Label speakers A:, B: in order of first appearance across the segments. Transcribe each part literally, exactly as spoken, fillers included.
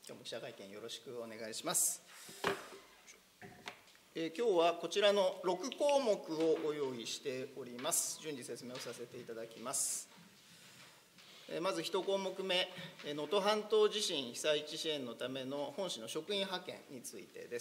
A: 今日も記者会見よろしくお願いします。えー、今日はこちらのろくこうもくをご用意しております。順次説明をさせていただきます。えー、まずいちこうもくめ、能登半島地震被災地支援のための本市の職員派遣についてです。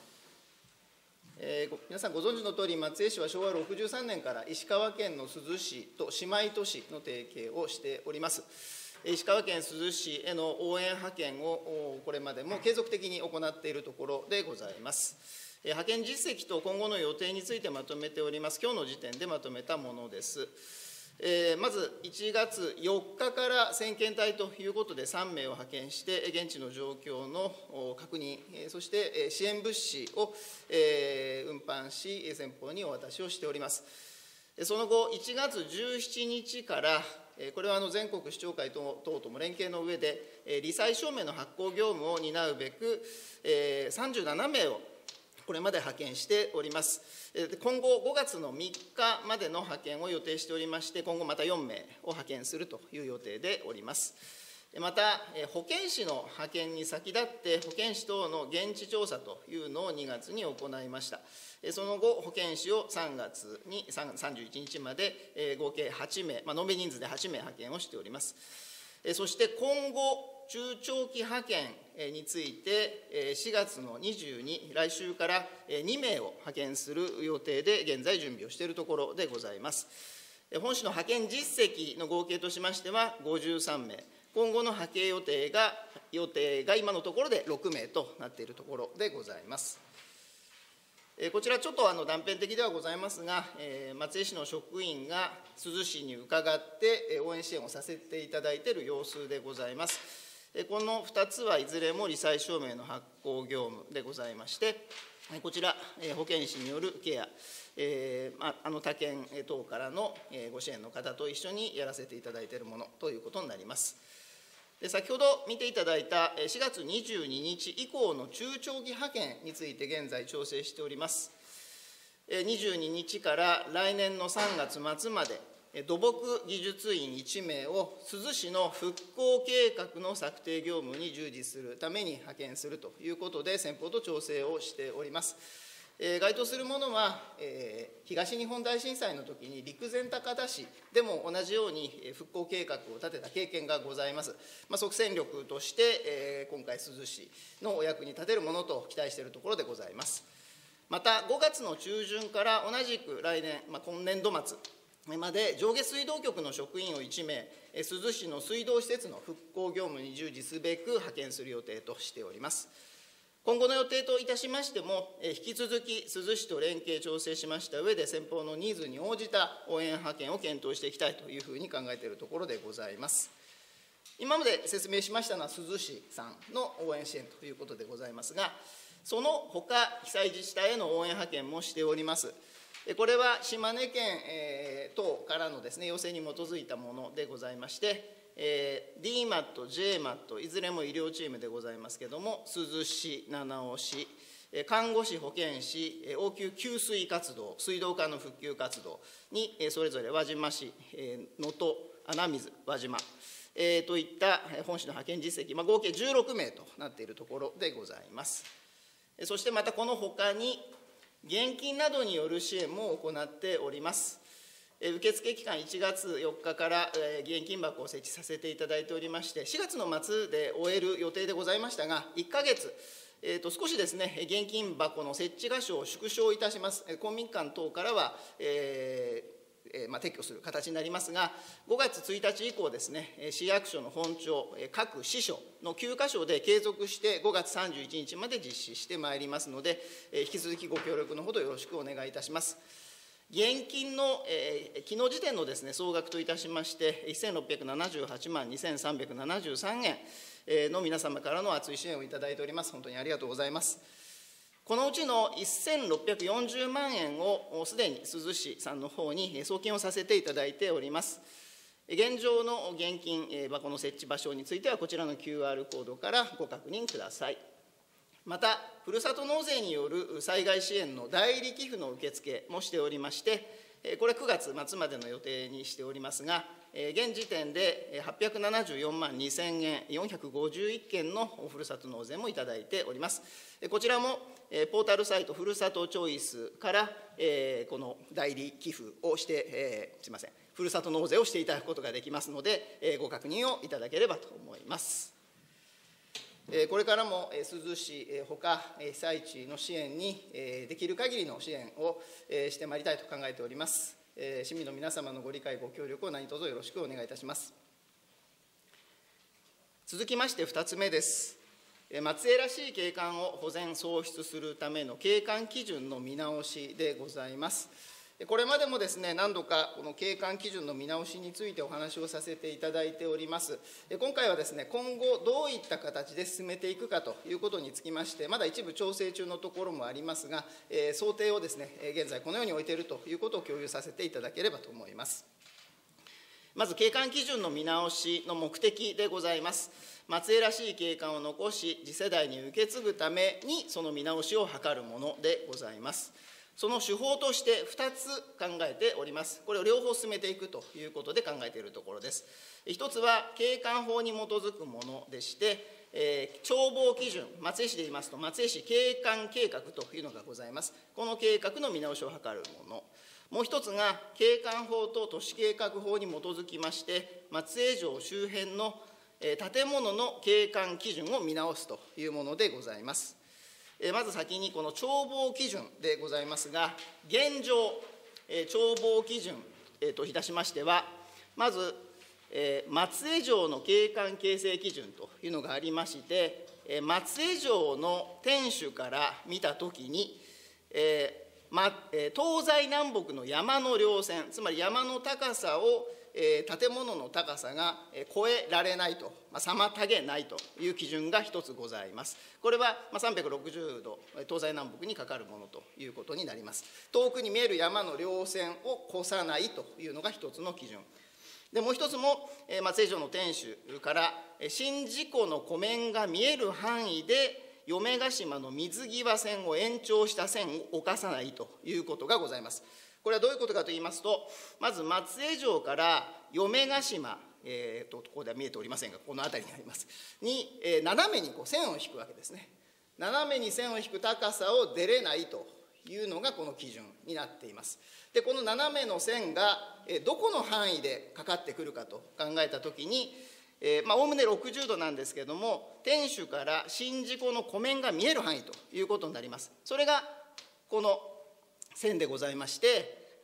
A: えー、皆さんご存知のとおり、松江市はしょうわろくじゅうさんねんから石川県の珠洲市と姉妹都市の提携をしております。石川県珠洲市への応援派遣をこれまでも継続的に行っているところでございます。派遣実績と今後の予定についてまとめております。今日の時点でまとめたものです。えー、まずいちがつよっかから先遣隊ということでさんめいを派遣して、現地の状況の確認、そして支援物資を運搬し、先方にお渡しをしております。その後、いちがつじゅうしちにちから、これは全国市長会等とも連携の上で、罹災証明の発行業務を担うべく、さんじゅうななめいをこれまで派遣しております。今後ごがつのみっかまでの派遣を予定しておりまして、今後またよんめいを派遣するという予定でおります。また、保健師の派遣に先立って、保健師等の現地調査というのをにがつに行いました。その後、保健師をさんがつにさんじゅういちにちまで合計はちめい、まあ、延べ人数ではちめい派遣をしております。そして今後、中長期派遣について、しがつのにじゅうに、来週からにめいを派遣する予定で、現在準備をしているところでございます。本市の派遣実績の合計としましてはごじゅうさんめい、今後の派遣予定が、予定が今のところでろくめいとなっているところでございます。こちら、ちょっとあの断片的ではございますが、松江市の職員が珠洲市に伺って応援支援をさせていただいている様子でございます。このふたつはいずれも罹災証明の発行業務でございまして、こちら、保健師によるケア、えー、あの他県等からのご支援の方と一緒にやらせていただいているものということになります。で先ほど見ていただいたしがつにじゅうににち以降の中長期派遣について現在調整しております。にじゅうににちから来年のさんがつまつまで、土木技術員いちめいを珠洲市の復興計画の策定業務に従事するために派遣するということで、先方と調整をしております。該当するものは、東日本大震災のときに陸前高田市でも同じように復興計画を立てた経験がございます。まあ、即戦力として、今回、珠洲市のお役に立てるものと期待しているところでございます。また、ごがつの中旬から同じく来年、まあ、今年度末まで上下水道局の職員をいちめい、珠洲市の水道施設の復興業務に従事すべく派遣する予定としております。今後の予定といたしましても、引き続き珠洲市と連携調整しました上で、先方のニーズに応じた応援派遣を検討していきたいというふうに考えているところでございます。今まで説明しましたのは珠洲市さんの応援支援ということでございますが、そのほか被災自治体への応援派遣もしております。これは島根県等からのですね、要請に基づいたものでございまして、えー、ディーマット、ジェーマット、いずれも医療チームでございますけれども、珠洲市、七尾市、看護師、保健師、応急給水活動、水道管の復旧活動に、それぞれ輪島市、能登、穴水、輪島、えー、といった本市の派遣実績、まあ、合計じゅうろくめいとなっているところでございます。そしてまたこのほかに、現金などによる支援も行っております。受付期間いちがつよっかから現金箱を設置させていただいておりまして、しがつの末で終える予定でございましたが、いっかげつ、えー、と少しですね、現金箱の設置場所を縮小いたします。公民館等からは、えーえーまあ、撤去する形になりますが、ごがつついたち以降ですね、市役所の本庁、各支所のきゅうかしょで継続してごがつさんじゅういちにちまで実施してまいりますので、引き続きご協力のほどよろしくお願いいたします。現金の、えー、昨日時点のですね、総額といたしまして、せんろっぴゃくななじゅうはちまんにせんさんびゃくななじゅうさんえんの皆様からの厚い支援をいただいております。本当にありがとうございます。このうちのせんろっぴゃくよんじゅうまんえんをすでに珠洲市さんの方に送金をさせていただいております。現状の現金箱の設置場所については、こちらの キューアール コードからご確認ください。また、ふるさと納税による災害支援の代理寄付の受付もしておりまして、これくがつまつまでの予定にしておりますが、 現時点ではっぴゃくななじゅうよんまんにせんえん、よんひゃくごじゅういっけんのふるさと納税もいただいております。こちらもポータルサイトふるさとチョイスからこの代理寄付をして、すみません、ふるさと納税をしていただくことができますので、ご確認をいただければと思います。これからも珠洲市ほか被災地の支援にできる限りの支援をしてまいりたいと考えております。市民の皆様のご理解、ご協力を何卒よろしくお願いいたします。続きましてふたつめです。松江らしい景観を保全・創出するための景観基準の見直しでございます。これまでもですね、何度かこの景観基準の見直しについてお話をさせていただいております。今回はですね、今後どういった形で進めていくかということにつきまして、まだ一部調整中のところもありますが、想定をですね、現在このように置いているということを共有させていただければと思います。まず景観基準の見直しの目的でございます。松江らしい景観を残し、次世代に受け継ぐためにその見直しを図るものでございます。その手法としてふたつ考えております。これを両方進めていくということで考えているところです。ひとつは景観法に基づくものでして、えー、眺望基準、松江市で言いますと、松江市景観計画というのがございます。この計画の見直しを図るもの。もう一つが、景観法と都市計画法に基づきまして、松江城周辺の建物の景観基準を見直すというものでございます。まず先にこの眺望基準でございますが、現状、眺望基準といたしましては、まず、松江城の景観形成基準というのがありまして、松江城の天守から見たときに、東西南北の山の稜線、つまり山の高さを建物の高さが超えられないと、妨げないという基準が一つございます。これはさんびゃくろくじゅうど、東西南北にかかるものということになります。遠くに見える山の稜線を越さないというのが一つの基準。でもう一つも、松江城の天守から宍道湖の湖面が見える範囲で、嫁ヶ島の水際線を延長した線を侵さないということがございます。これはどういうことかといいますと、まず松江城から嫁ヶ島、えー、とここでは見えておりませんが、この辺りにありますに、えー、斜めにこう線を引くわけですね。斜めに線を引く高さを出れないというのがこの基準になっています。でこの斜めの線が、えー、どこの範囲でかかってくるかと考えたときに、おおむねろくじゅうどなんですけれども、天守から宍道湖の湖面が見える範囲ということになります。それがこの線でございまして、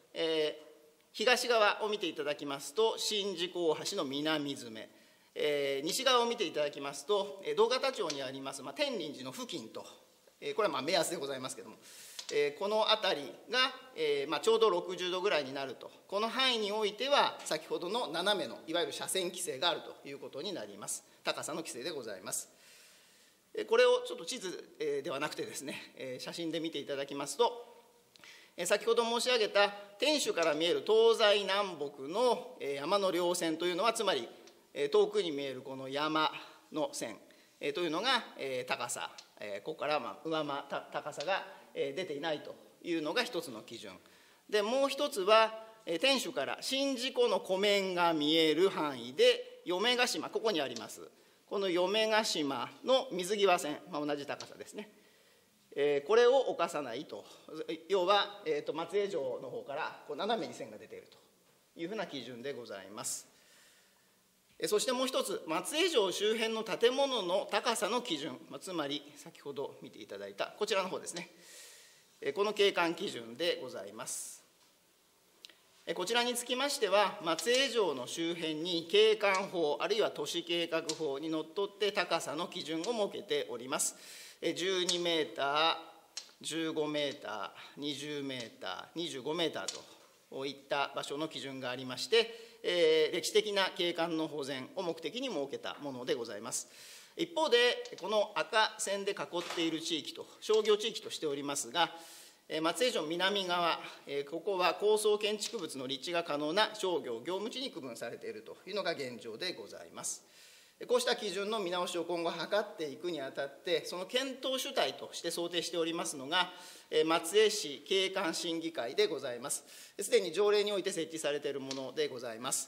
A: えー、東側を見ていただきますと宍道湖大橋の南詰め、えー、西側を見ていただきますと同方町にあります、まあ、天林寺の付近と、えー、これはまあ目安でございますけれども、えー、この辺りが、えーまあ、ちょうどろくじゅうどぐらいになると、この範囲においては先ほどの斜めのいわゆる車線規制があるということになります。高さの規制でございます。これをちょっと地図ではなくてですね、写真で見ていただきますと、先ほど申し上げた天守から見える東西南北の山の稜線というのは、つまり遠くに見えるこの山の線というのが高さ、ここからまあ上回高さが出ていないというのが一つの基準で、もう一つは天守から宍道湖の湖面が見える範囲で嫁ヶ島、ここにありますこの嫁ヶ島の水際線、まあ、同じ高さですね、えー、これを侵さないと、要は、えー、と松江城の方からこう斜めに線が出ているというふうな基準でございます。そしてもう一つ、松江城周辺の建物の高さの基準、つまり先ほど見ていただいたこちらの方ですね、この景観基準でございます。こちらにつきましては、松江城の周辺に景観法あるいは都市計画法にのっとって高さの基準を設けております。じゅうにメーター、じゅうごメーター、にじゅうメーター、にじゅうごメーターといった場所の基準がありまして、えー、歴史的な景観の保全を目的に設けたものでございます。一方で、この赤線で囲っている地域と商業地域としておりますが、松江城南側、ここは高層建築物の立地が可能な商業業務地に区分されているというのが現状でございます。こうした基準の見直しを今後図っていくにあたって、その検討主体として想定しておりますのが、松江市景観審議会でございます。すでに条例において設置されているものでございます。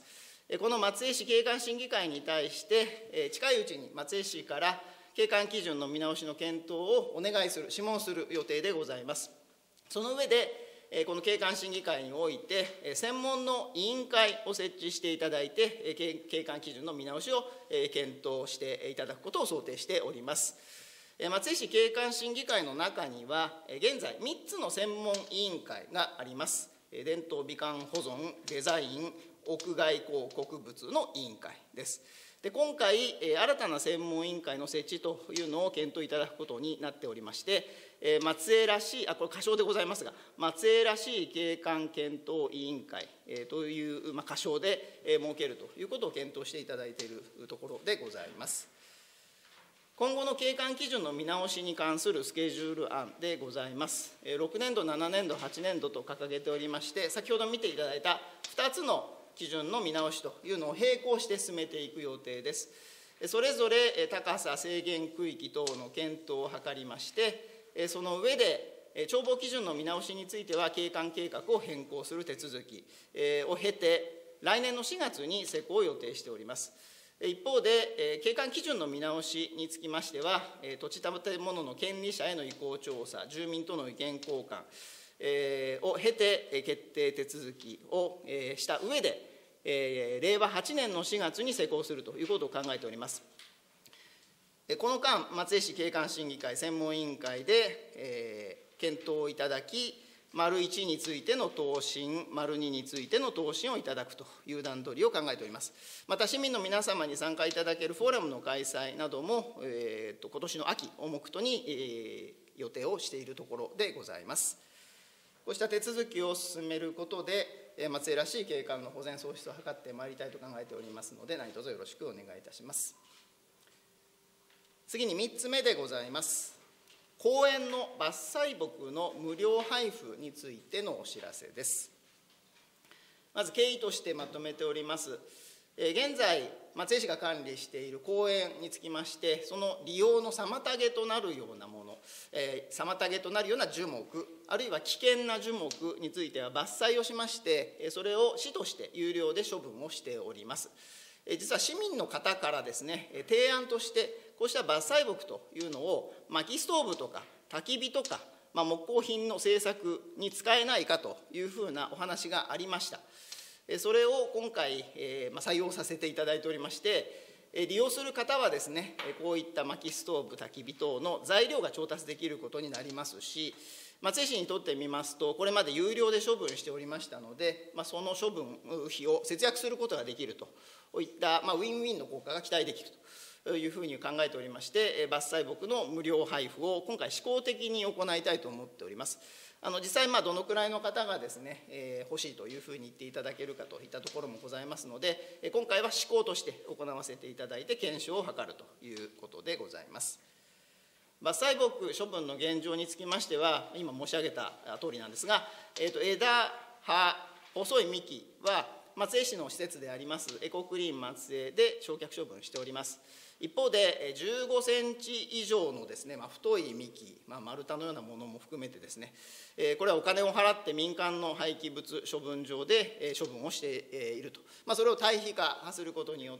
A: この松江市景観審議会に対して、近いうちに松江市から景観基準の見直しの検討をお願いする、諮問する予定でございます。その上で、この景観審議会において、専門の委員会を設置していただいて、景観基準の見直しを検討していただくことを想定しております。松江市景観審議会の中には、現在みっつの専門委員会があります。伝統美観保存、デザイン、屋外広告物の委員会です。で今回、新たな専門委員会の設置というのを検討いただくことになっておりまして、松江らしい、あこれ仮称でございますが、松江らしい景観検討委員会という、まあ、仮称で設けるということを検討していただいているところでございます。今後の景観基準の見直しに関するスケジュール案でございます。ろくねんど、ななねんど、はちねんどと掲げておりまして、先ほど見ていただいたふたつの基準の見直しというのを並行して進めていく予定です。それぞれ高さ制限区域等の検討を図りまして、その上で眺望基準の見直しについては景観計画を変更する手続きを経て、来年のしがつに施行を予定しております。一方で、景観基準の見直しにつきましては、土地建物の権利者への意向調査、住民との意見交換を経て、決定手続きをした上で、れいわはちねんのしがつに施行するということを考えております。この間、松江市景観審議会専門委員会で検討いただき、丸いちについての答申、丸にについての答申をいただくという段取りを考えております。また、市民の皆様に参加いただけるフォーラムの開催なども、えー、と今年の秋を目途に、えー、予定をしているところでございます。こうした手続きを進めることで、松江らしい景観の保全創出を図ってまいりたいと考えておりますので、何卒よろしくお願いいたします。次にみっつめでございます。公園の伐採木の無料配布についてのお知らせです。まず経緯としてまとめております。現在、松江市が管理している公園につきまして、その利用の妨げとなるようなもの、えー、妨げとなるような樹木、あるいは危険な樹木については伐採をしまして、それを市として有料で処分をしております。実は市民の方からですね、提案としてこうした伐採木というのを薪ストーブとか焚き火とか、まあ、木工品の製作に使えないかというふうなお話がありました。それを今回、えーまあ、採用させていただいておりまして、利用する方はですね、こういった薪ストーブ、焚き火等の材料が調達できることになりますし、松江市にとってみますと、これまで有料で処分しておりましたので、まあ、その処分費を節約することができるといった、まあ、ウィンウィンの効果が期待できるというふうに考えておりまして、伐採木の無料配布を今回試行的に行いたいと思っております。あの実際、まあどのくらいの方がですね、えー、欲しいというふうに言っていただけるかといったところもございますので、今回は試行として行わせていただいて検証を図るということでございます。伐採木処分の現状につきましては、今申し上げた通りなんですが、えー、と枝、葉、細い幹は松江市の施設でありますエコクリーン松江で焼却処分しております。一方でじゅうごセンチ以上のですね、まあ、太い幹、まあ、丸太のようなものも含めてですね、これはお金を払って民間の廃棄物処分場で処分をしていると、まあ、それを堆肥化することによって、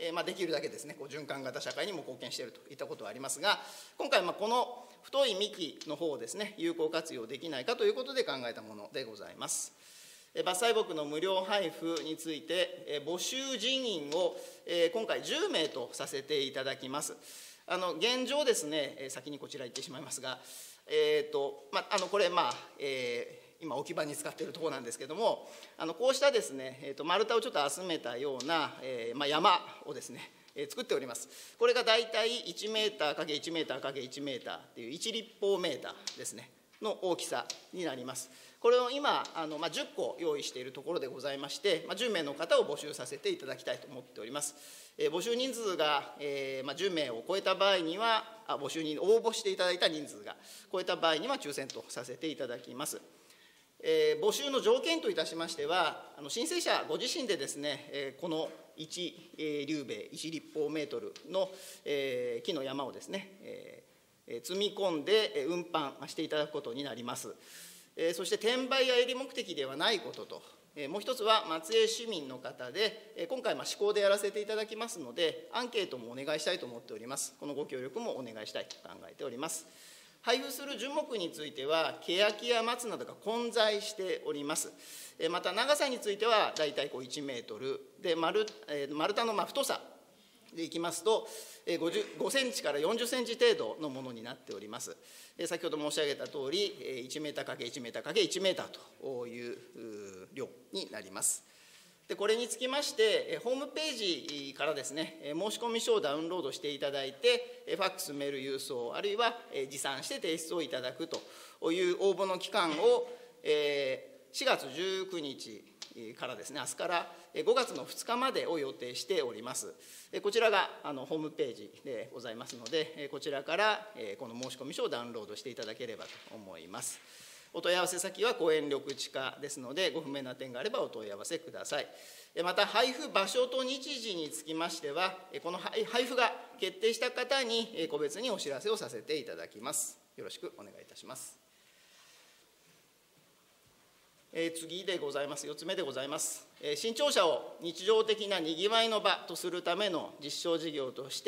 A: まあ、できるだけですね、こう循環型社会にも貢献しているといったことはありますが、今回まあこの太い幹の方をですね、有効活用できないかということで考えたものでございます。伐採木の無料配布について、募集人員を今回じゅうめいとさせていただきます。あの現状ですね、先にこちら行ってしまいますが、えーとまあ、あのこれ、まあえー、今置き場に使っているところなんですけれども、あのこうしたですね、えーと丸太をちょっと集めたような、えーまあ、山をですね、作っております。これがだいたいいちメーターかけるいちメーターかけるいちメーターといういち立方メーターですねの大きさになります。これを今あの、まあ、じゅっこ用意しているところでございまして、まあ、じゅうめいの方を募集させていただきたいと思っております。えー、募集人数が、えーまあ、じゅうめいを超えた場合にはあ募集に応募していただいた人数が超えた場合には抽選とさせていただきます。えー、募集の条件といたしましては、あの申請者ご自身でですね、えー、このいち立米いち立方メートルの、えー、木の山をですね、えー、積み込んで運搬していただくことになります。そして転売や営利目的ではないことともう一つは松江市民の方で、今回、試行でやらせていただきますので、アンケートもお願いしたいと思っております。このご協力もお願いしたいと考えております。配布する樹木については、ケヤキや松などが混在しております。また、長さについては、大体こういちメートルで、丸丸太のまあ太さでいきますと、ごセンチからよんじゅっセンチ程度のものになっております。先ほど申し上げたとおり、いちメーターかけるいちメーターかけるいちメーターという量になります。でこれにつきまして、ホームページからですね、申込書をダウンロードしていただいて、ファックス、メール、郵送、あるいは持参して提出をいただくという応募の期間を、しがつじゅうくにちからですね、明日からごがつのふつかまでを予定しております。こちらがあのホームページでございますので、こちらからこの申込書をダウンロードしていただければと思います。お問い合わせ先は公園緑地課ですので、ご不明な点があればお問い合わせください。また、配布場所と日時につきましては、この配布が決定した方に個別にお知らせをさせていただきます。よろしくお願いいたします。えー、次でございます。よっつめでございます。えー、新庁舎を日常的なにぎわいの場とするための実証事業として、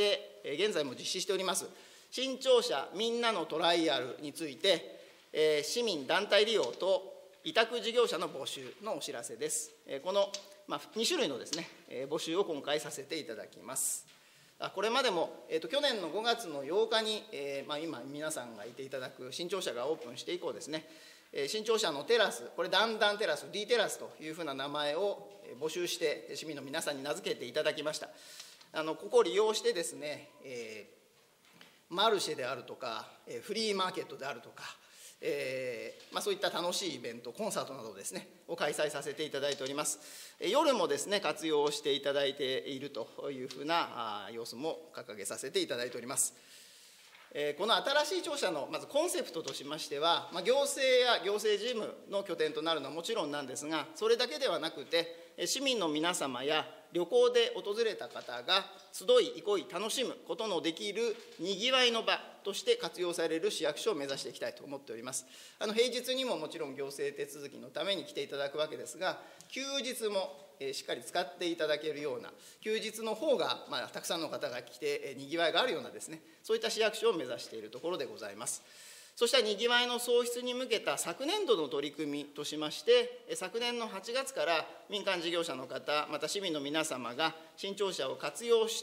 A: えー、現在も実施しております、新庁舎みんなのトライアルについて、えー、市民団体利用と委託事業者の募集のお知らせです。えー、この、まあ、にしゅるいのですね、えー、募集を今回させていただきます。これまでも、えー、と去年のごがつのようかに、えーまあ、今皆さんがいていただく新庁舎がオープンして以降ですね、新庁舎のテラス、これ段々テラス、D テラスというふうな名前を募集して市民の皆さんに名付けていただきました。あのここを利用してですね、えー、マルシェであるとかフリーマーケットであるとか、えーまあ、そういった楽しいイベント、コンサートなどですねを開催させていただいております。夜もですね活用していただいているというふうな様子も掲げさせていただいております。この新しい庁舎のまずコンセプトとしましては、まあ、行政や行政事務の拠点となるのはもちろんなんですが、それだけではなくて、市民の皆様や旅行で訪れた方が集い、憩い、楽しむことのできるにぎわいの場として活用される市役所を目指していきたいと思っております。あの平日にももちろん行政手続きのために来ていただくわけですが、休日もしっかり使っていただけるような、休日の方が、まあ、たくさんの方が来てにぎわいがあるようなですね、そういった市役所を目指しているところでございます。そうしたにぎわいの創出に向けた昨年度の取り組みとしまして、昨年のはちがつから民間事業者の方、また市民の皆様が新庁舎を活用して、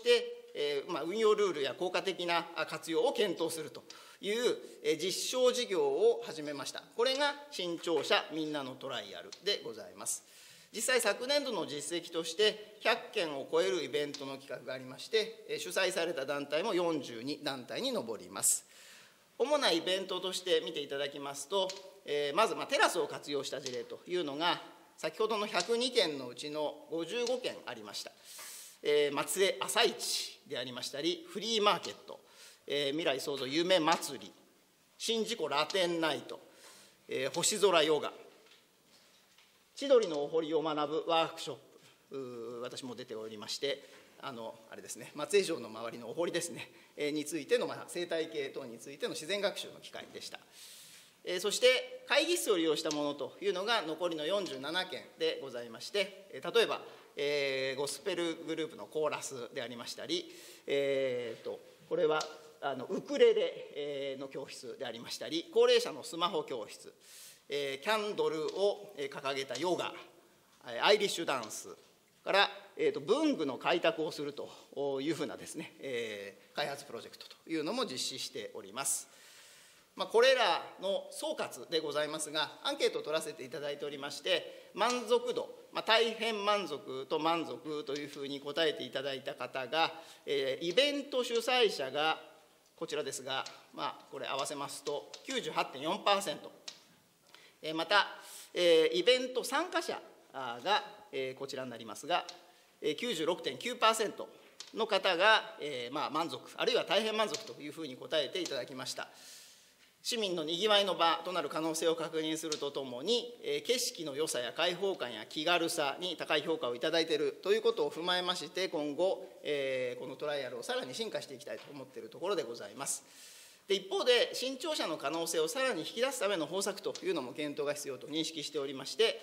A: えーまあ、運用ルールや効果的な活用を検討するという実証事業を始めました。これが新庁舎みんなのトライアルでございます。実際、昨年度の実績としてひゃっけんを超えるイベントの企画がありまして、主催された団体もよんじゅうにだんたいに上ります。主なイベントとして見ていただきますと、えー、まず、まあ、テラスを活用した事例というのが、先ほどのひゃくにけんのうちのごじゅうごけんありました。えー、松江朝市でありましたり、フリーマーケット、えー、未来創造夢祭り、宍道湖ラテンナイト、えー、星空ヨガ、千鳥のお堀を学ぶワークショップ、私も出ておりまして、あのあれですね、松江城の周りのお堀ですね、えー、についての、まあ、生態系等についての自然学習の機会でした。えー、そして会議室を利用したものというのが残りのよんじゅうななけんでございまして、えー、例えば、えー、ゴスペルグループのコーラスでありましたり、えー、とこれはあのウクレレの教室でありましたり、高齢者のスマホ教室、えー、キャンドルを掲げたヨガ、アイリッシュダンスから、えー、と文具の開拓をするというふうなですね、えー、開発プロジェクトというのも実施しております。まあ、これらの総括でございますが、アンケートを取らせていただいておりまして、満足度、まあ、大変満足と満足というふうに答えていただいた方が、えー、イベント主催者がこちらですが、まあ、これ合わせますと きゅうじゅうはちてんよんパーセント、えー、また、えー、イベント参加者が、えー、こちらになりますが、きゅうじゅうろくてんきゅうパーセント の方が、えーまあ、満足あるいは大変満足というふうに答えていただきました。市民のにぎわいの場となる可能性を確認するとともに、えー、景色の良さや開放感や気軽さに高い評価をいただいているということを踏まえまして、今後、えー、このトライアルをさらに進化していきたいと思っているところでございます。で一方で、新庁舎の可能性をさらに引き出すための方策というのも検討が必要と認識しておりまして、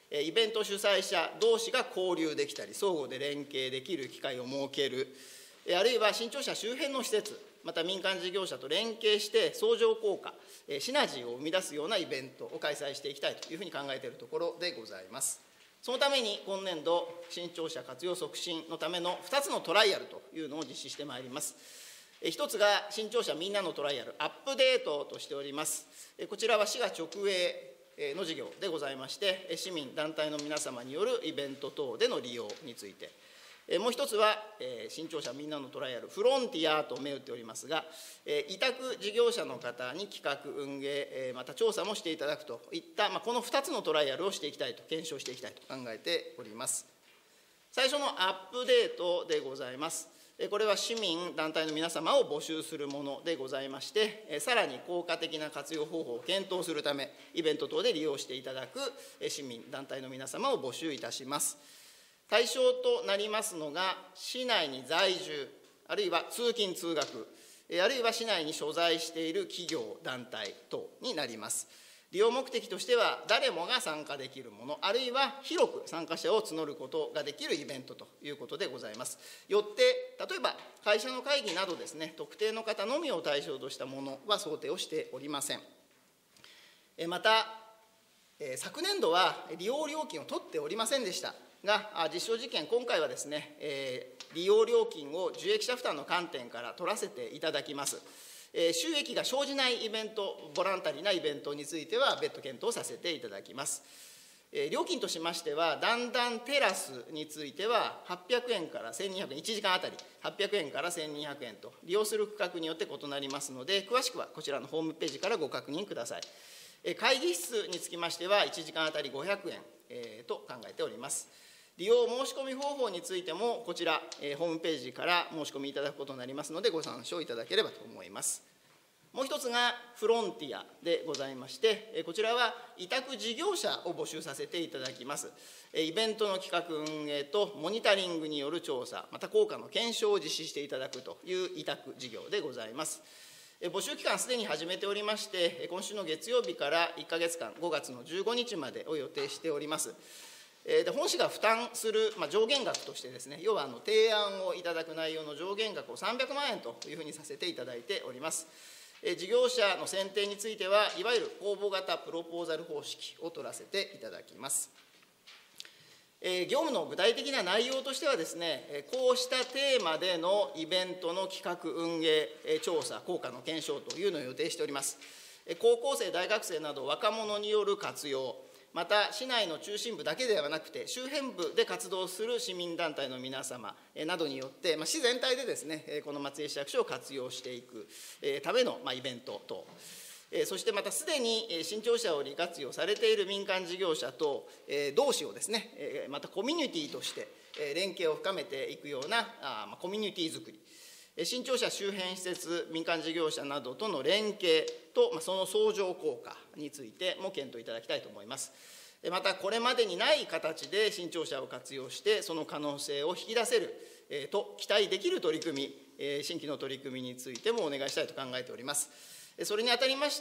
A: イベント主催者同士が交流できたり、相互で連携できる機会を設ける、あるいは新庁舎周辺の施設、また民間事業者と連携して相乗効果、シナジーを生み出すようなイベントを開催していきたいというふうに考えているところでございます。そのために今年度、新庁舎活用促進のためのふたつのトライアルというのを実施してまいります。ひとつが新庁舎みんなのトライアル、アップデートとしております。こちらは市が直営の事業でございまして、市民、団体の皆様によるイベント等での利用について、もう一つは、新庁舎みんなのトライアル、フロンティアと銘打っておりますが、委託事業者の方に企画、運営、また調査もしていただくといった、このふたつのトライアルをしていきたいと、検証していきたいと考えております。最初のアップデートでございます。これは市民、団体の皆様を募集するものでございまして、さらに効果的な活用方法を検討するため、イベント等で利用していただく市民、団体の皆様を募集いたします。対象となりますのが、市内に在住、あるいは通勤・通学、あるいは市内に所在している企業、団体等になります。利用目的としては、誰もが参加できるもの、あるいは広く参加者を募ることができるイベントということでございます。よって、例えば会社の会議などですね、特定の方のみを対象としたものは想定をしておりません。また、昨年度は利用料金を取っておりませんでしたが、実証実験、今回はですね、利用料金を受益者負担の観点から取らせていただきます。収益が生じないイベント、ボランタリーなイベントについては、別途検討させていただきます。料金としましては、段々テラスについては、はっぴゃくえんからせんにひゃくえん、いちじかんあたりはっぴゃくえんからせんにひゃくえんと、利用する区画によって異なりますので、詳しくはこちらのホームページからご確認ください。会議室につきましては、いちじかんあたりごひゃくえんと考えております。利用申し込み方法についても、こちら、えー、ホームページから申し込みいただくことになりますので、ご参照いただければと思います。もう一つがフロンティアでございまして、えー、こちらは委託事業者を募集させていただきます。えー、イベントの企画運営とモニタリングによる調査、また効果の検証を実施していただくという委託事業でございます。えー、募集期間すでに始めておりまして、今週の月曜日からいっかげつかん、ごがつのじゅうごにちまでを予定しております。で本市が負担する、まあ、上限額としてですね、要はあの提案をいただく内容の上限額をさんびゃくまんえんというふうにさせていただいております。え事業者の選定については、いわゆる公募型プロポーザル方式を取らせていただきます。え業務の具体的な内容としてはですね、こうしたテーマでのイベントの企画運営、調査、効果の検証というのを予定しております。高校生、大学生など若者による活用、また市内の中心部だけではなくて、周辺部で活動する市民団体の皆様などによって、まあ、市全体でですね、この松江市役所を活用していくための、まあ、イベント等、そしてまたすでに新庁舎を利活用されている民間事業者と同士をですね、またコミュニティとして連携を深めていくようなコミュニティ作り、新庁舎周辺施設、民間事業者などとの連携と、その相乗効果についても検討いただきたいと思います。また、これまでにない形で新庁舎を活用して、その可能性を引き出せると期待できる取り組み、新規の取り組みについてもお願いしたいと考えております。それにあたりまして、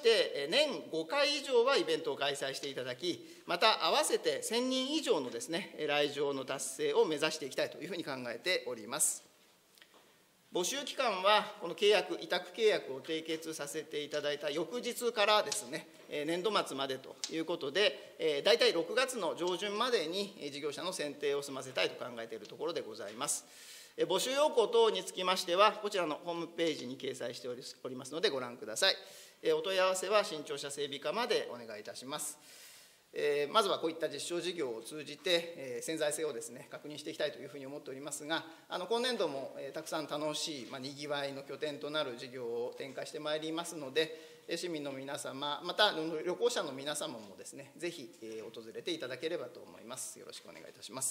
A: 年ごかい以上はイベントを開催していただき、また合わせてせんにん以上のですね、来場の達成を目指していきたいというふうに考えております。募集期間は、この契約、委託契約を締結させていただいた翌日からですね、年度末までということで、大体ろくがつの上旬までに事業者の選定を済ませたいと考えているところでございます。募集要項等につきましては、こちらのホームページに掲載しておりますので、ご覧ください。お問い合わせは新庁舎整備課までお願いいたします。えー、まずはこういった実証事業を通じて、えー、潜在性をですね、確認していきたいというふうに思っておりますが、あの今年度も、えー、たくさん楽しい、まあ、にぎわいの拠点となる事業を展開してまいりますので、えー、市民の皆様、また旅行者の皆様もですね、ぜひ、えー、訪れていただければと思います。よろしくお願いいたします。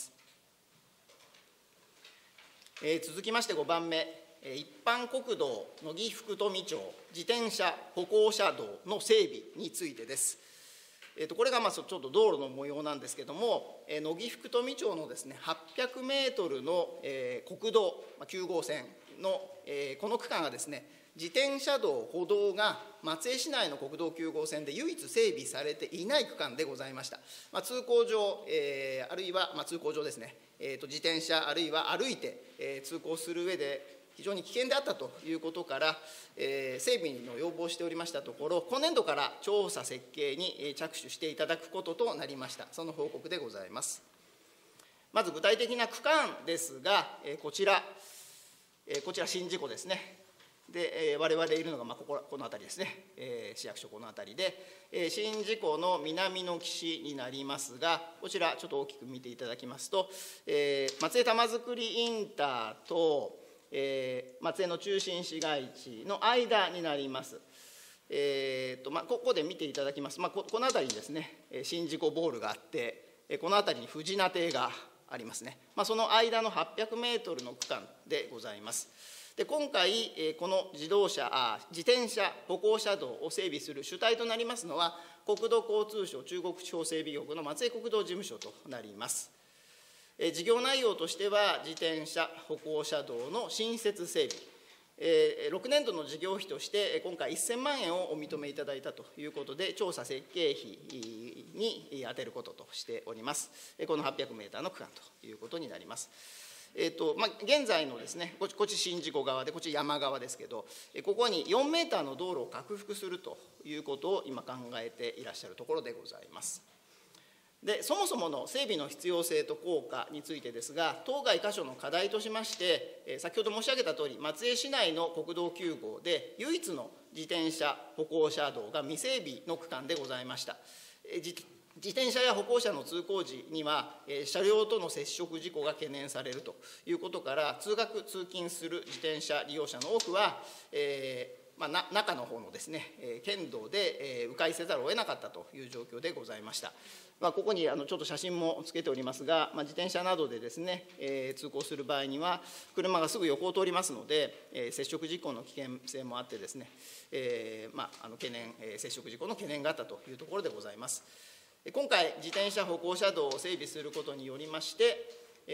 A: えー、続きましてごばんめ、一般国道乃木福富町自転車歩行者道の整備についてです。えー、とこれがまあちょっと道路の模様なんですけれども、えー、乃木福富町のですねはっぴゃくメートルの、えー、国道きゅうごうせんの、えー、この区間がですね自転車道、歩道が松江市内の国道きゅう号線で唯一整備されていない区間でございました。まあ、通行上、えー、あるいは、まあ、通行上ですね、えー、と自転車あるいは歩いて、えー、通行する上で非常に危険であったということから、えー、整備の要望をしておりましたところ、今年度から調査設計に着手していただくこととなりました。その報告でございます。まず具体的な区間ですが、えー、こちら、えー、こちら宍道湖ですね。で、えー、我々いるのが、まあ、ここ、この辺りですね、えー、市役所この辺りで、えー、宍道湖の南の岸になりますが、こちらちょっと大きく見ていただきますと、えー、松江玉造インターと、えー、松江の中心市街地の間になります。えーとまあ、ここで見ていただきます、まあ、こ, この辺りにですね、宍道湖ボールがあって、この辺りに藤名邸がありますね。まあ、その間のはっぴゃくメートルの区間でございます。で今回、この自動車あ自転車歩行者道を整備する主体となりますのは、国土交通省中国地方整備局の松江国道事務所となります。事業内容としては、自転車歩行者道の新設整備、ろくねんどの事業費として今回せんまんえんをお認めいただいたということで、調査設計費に充てることとしております。このはっぴゃくメーターの区間ということになります。えーとまあ、現在のですね、こっち、こっち宍道湖側で、こっち山側ですけど、ここによんメーターの道路を拡幅するということを今考えていらっしゃるところでございます。でそもそもの整備の必要性と効果についてですが、当該箇所の課題としまして、先ほど申し上げたとおり、松江市内の国道きゅう号で唯一の自転車歩行者道が未整備の区間でございました。自転車や歩行者の通行時には、車両との接触事故が懸念されるということから、通学・通勤する自転車利用者の多くは、えーまあ、中の方のですね、県道で迂回せざるを得なかったという状況でございました。まあ、ここにあのちょっと写真もつけておりますが、まあ、自転車などでですね、えー、通行する場合には、車がすぐ横を通りますので、えー、接触事故の危険性もあってですね、えーまあ、あの懸念、えー、接触事故の懸念があったというところでございます。今回、自転車歩行者道を整備することによりまして、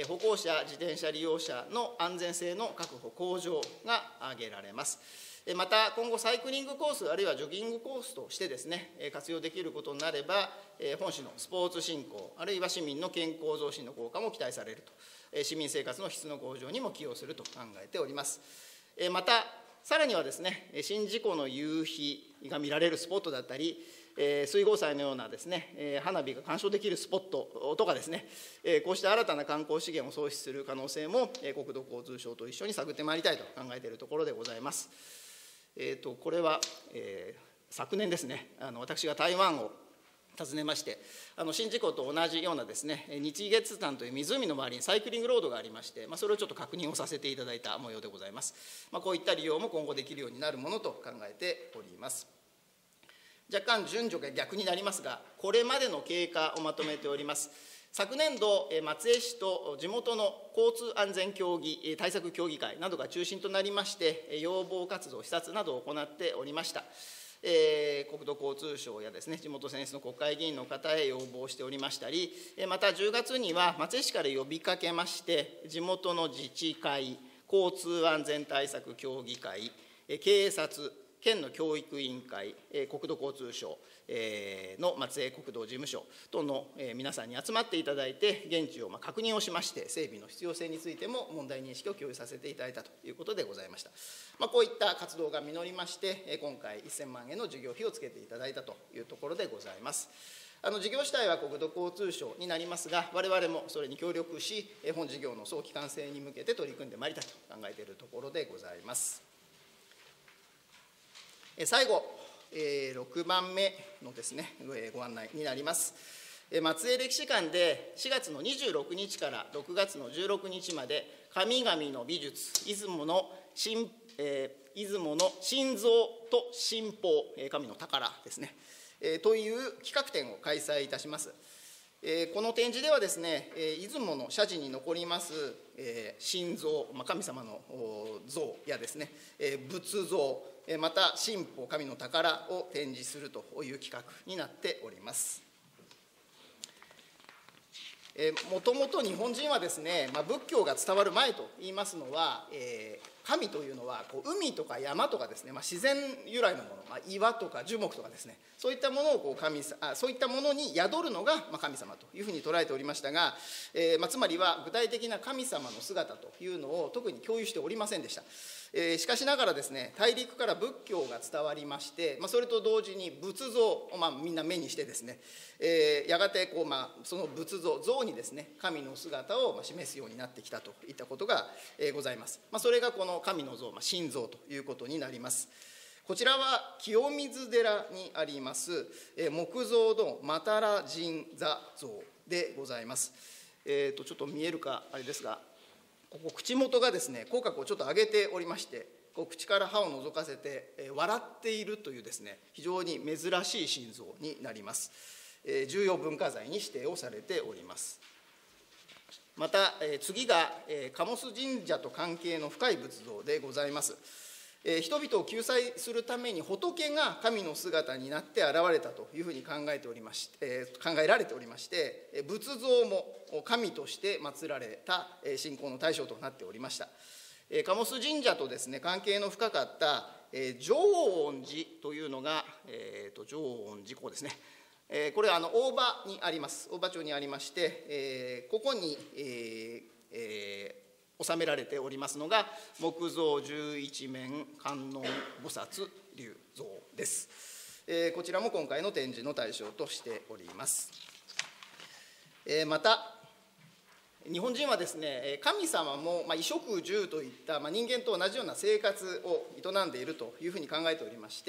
A: 歩行者、自転車利用者の安全性の確保向上が挙げられます。また、今後、サイクリングコース、あるいはジョギングコースとしてですね、活用できることになれば、本市のスポーツ振興、あるいは市民の健康増進の効果も期待されると、市民生活の質の向上にも寄与すると考えております。また、さらにはですね、宍道湖の夕日が見られるスポットだったり、水郷祭のようなですね、花火が鑑賞できるスポットとかですね、こうした新たな観光資源を創出する可能性も、国土交通省と一緒に探ってまいりたいと考えているところでございます。えーと、これは、えー、昨年ですね、あの私が台湾を訪ねまして、あの宍道湖と同じようなですね、日月潭という湖の周りにサイクリングロードがありまして、まあ、それをちょっと確認をさせていただいた模様でございます。まあ、こういった利用も今後できるようになるものと考えております。若干順序が逆になりますが、これまでの経過をまとめております。昨年度、松江市と地元の交通安全協議対策協議会などが中心となりまして、要望活動、視察などを行っておりました。えー、国土交通省やですね、地元選出の国会議員の方へ要望しておりましたり、またじゅうがつには松江市から呼びかけまして、地元の自治会、交通安全対策協議会、警察、県の教育委員会、国土交通省の松江国道事務所等の皆さんに集まっていただいて、現地を確認をしまして、整備の必要性についても問題認識を共有させていただいたということでございました。まあ、こういった活動が実りまして、今回せんまんえんの事業費をつけていただいたというところでございます。あの事業主体は国土交通省になりますが、我々もそれに協力し、本事業の早期完成に向けて取り組んでまいりたいと考えているところでございます。最後、ろくばんめのですね、ご案内になります。松江歴史館でしがつのにじゅうろくにちからろくがつのじゅうろくにちまで、神々の美術、出雲の神、えー、出雲の神像と神宝、神の宝ですね、えー、という企画展を開催いたします。えー、この展示ではですね、えー、出雲の社寺に残ります、えー、神像、まあ、神様の像やですね、えー、仏像、また神宝、神の宝を展示するという企画になっております。もともと日本人はですね、まあ、仏教が伝わる前といいますのは、えー、 神というのはこう海とか山とかですね、まあ、自然由来のもの、まあ、岩とか樹木とかですね、そういったものをこう神あそういったものに宿るのがまあ神様というふうに捉えておりましたが、えーまあ、つまりは具体的な神様の姿というのを特に共有しておりませんでした。えー、しかしながらですね、大陸から仏教が伝わりまして、まあ、それと同時に仏像をまあみんな目にしてですね、えー、やがてこう、まあ、その仏像像にですね神の姿を示すようになってきたといったことが、えー、ございます。まあ、それがこの神の像、まあ、神像ということになります。こちらは清水寺にあります、えー、木造のマタラ神座像でございます。えー、とちょっと見えるかあれですが、ここ口元がですね口角をちょっと上げておりまして、こう口から歯を覗かせて、えー、笑っているというですね非常に珍しい神像になります。えー、重要文化財に指定をされております。また、えー、次が、えー、賀茂須神社と関係の深い仏像でございます。えー、人々を救済するために仏が神の姿になって現れたというふうに考えておりまして、えー、考えられておりまして、仏像も神として祀られた信仰の対象となっておりました。賀茂須神社とですね関係の深かった浄恩寺というのが、えー、と浄恩寺こうですね、えー、これはあの大場にあります。大場町にありまして、えー、ここに、えーえー収められておりますのが木造十一面観音菩薩立像です。えー、こちらも今回の展示の対象としております。えー、また日本人はですね神様も衣食住といった人間と同じような生活を営んでいるというふうに考えておりまして、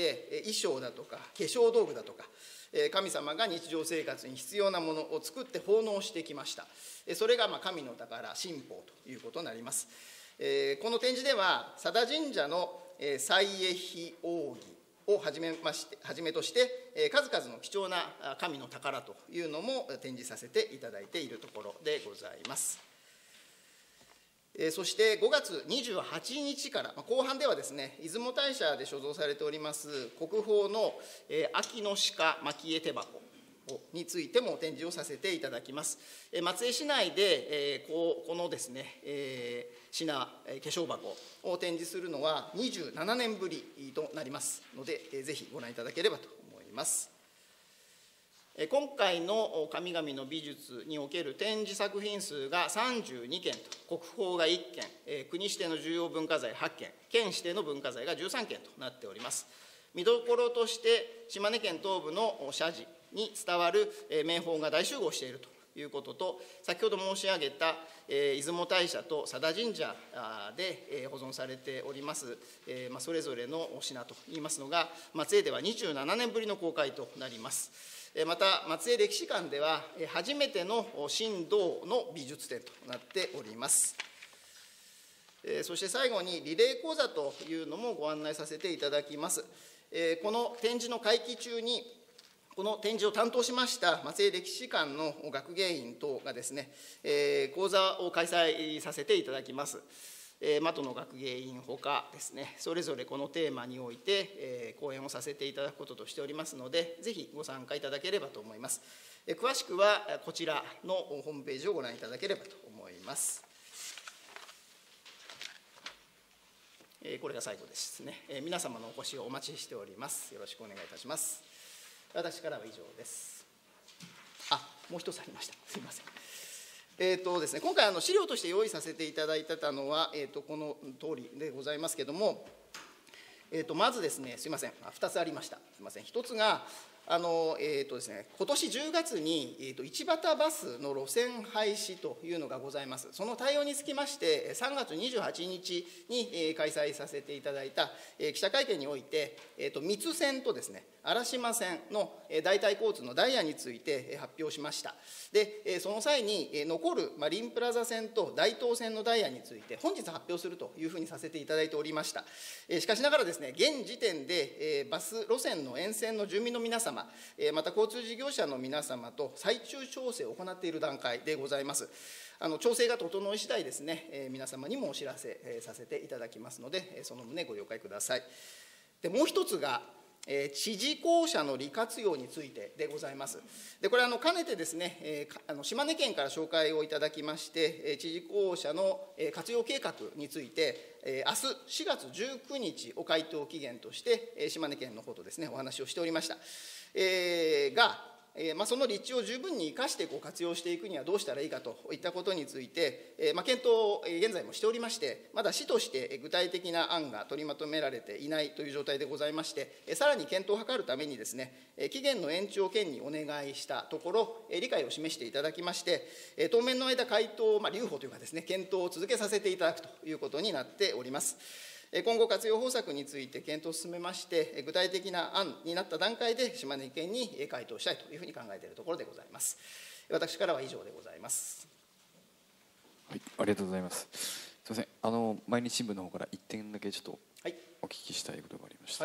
A: 衣装だとか化粧道具だとか神様が日常生活に必要なものを作って奉納してきました。それが神の宝神宝ということになります。この展示では佐田神社の祭会費奥義をはじめましてはじめとして数々の貴重な神の宝というのも展示させていただいているところでございます。そしてごがつにじゅうはちにちから後半ではですね出雲大社で所蔵されております国宝の秋の鹿蒔絵手箱についても展示をさせていただきます。松江市内でこのですね品化粧箱を展示するのはにじゅうななねんぶりとなりますので、ぜひご覧いただければと思います。今回の神々の美術における展示作品数がさんじゅうにけんと、国宝がいっけん、国指定の重要文化財はっけん、県指定の文化財がじゅうさんけんとなっております。見どころとして島根県東部の社寺に伝わる名宝が大集合しているということと、先ほど申し上げた出雲大社と佐田神社で保存されておりますそれぞれの品といいますのが、松江ではにじゅうななねんぶりの公開となります。また松江歴史館では初めての神道の美術展となっております。そして最後にリレー講座というのもご案内させていただきます。この展示の会期中にこの展示を担当しました松江歴史館の学芸員等がですね講座を開催させていただきます。的の学芸員ほかですね、それぞれこのテーマにおいて講演をさせていただくこととしておりますので、ぜひご参加いただければと思います。詳しくはこちらのホームページをご覧いただければと思います。これが最後ですね。皆様のお越しをお待ちしております。よろしくお願いいたします。私からは以上です。あ、もう一つありました。すみません。えーとですね、今回あの資料として用意させていただいてたのは、えー、とこの通りでございますけれども、えー、とまずですね、すみません、ふたつありました。すみません。ひとつがあの、えーとですね、今年じゅうがつに、えー、と一畑バスの路線廃止というのがございます。その対応につきましてさんがつにじゅうはちにちに、えー、開催させていただいた、えー、記者会見において、えー、と三津線とですね嵐島線の代替交通のダイヤについて発表しました。でその際に残るリンプラザ線と大東線のダイヤについて本日発表するというふうにさせていただいておりました。しかしながらですね、現時点でバス路線の沿線の住民の皆様、また交通事業者の皆様と最終調整を行っている段階でございます。あの調整が整い次第ですね、えー、皆様にもお知らせ、えー、させていただきますので、その旨ご了解ください。でもう一つが、 知事公社の利活用についてでございます。でこれはあのかねてですね、えー、あの島根県から紹介をいただきまして、知事公社の活用計画について、えー、明日しがつじゅうくにちを回答期限として、島根県の方とですねお話をしておりました。えー、がえーまあ、その立地を十分に生かしてこう活用していくにはどうしたらいいかといったことについて、えーまあ、検討を現在もしておりまして、まだ市として具体的な案が取りまとめられていないという状態でございまして、さらに検討を図るためにですね、期限の延長を県にお願いしたところ、理解を示していただきまして、当面の間、回答、まあ、留保というかですね、検討を続けさせていただくということになっております。今後、活用方策について検討を進めまして、具体的な案になった段階で、島根県に回答したいというふうに考えているところでございます。私からは以上でございます。
B: はい、ありがとうございます。すみません、あの毎日新聞の方からいってんだけちょっとお聞きしたいことがありました。はい、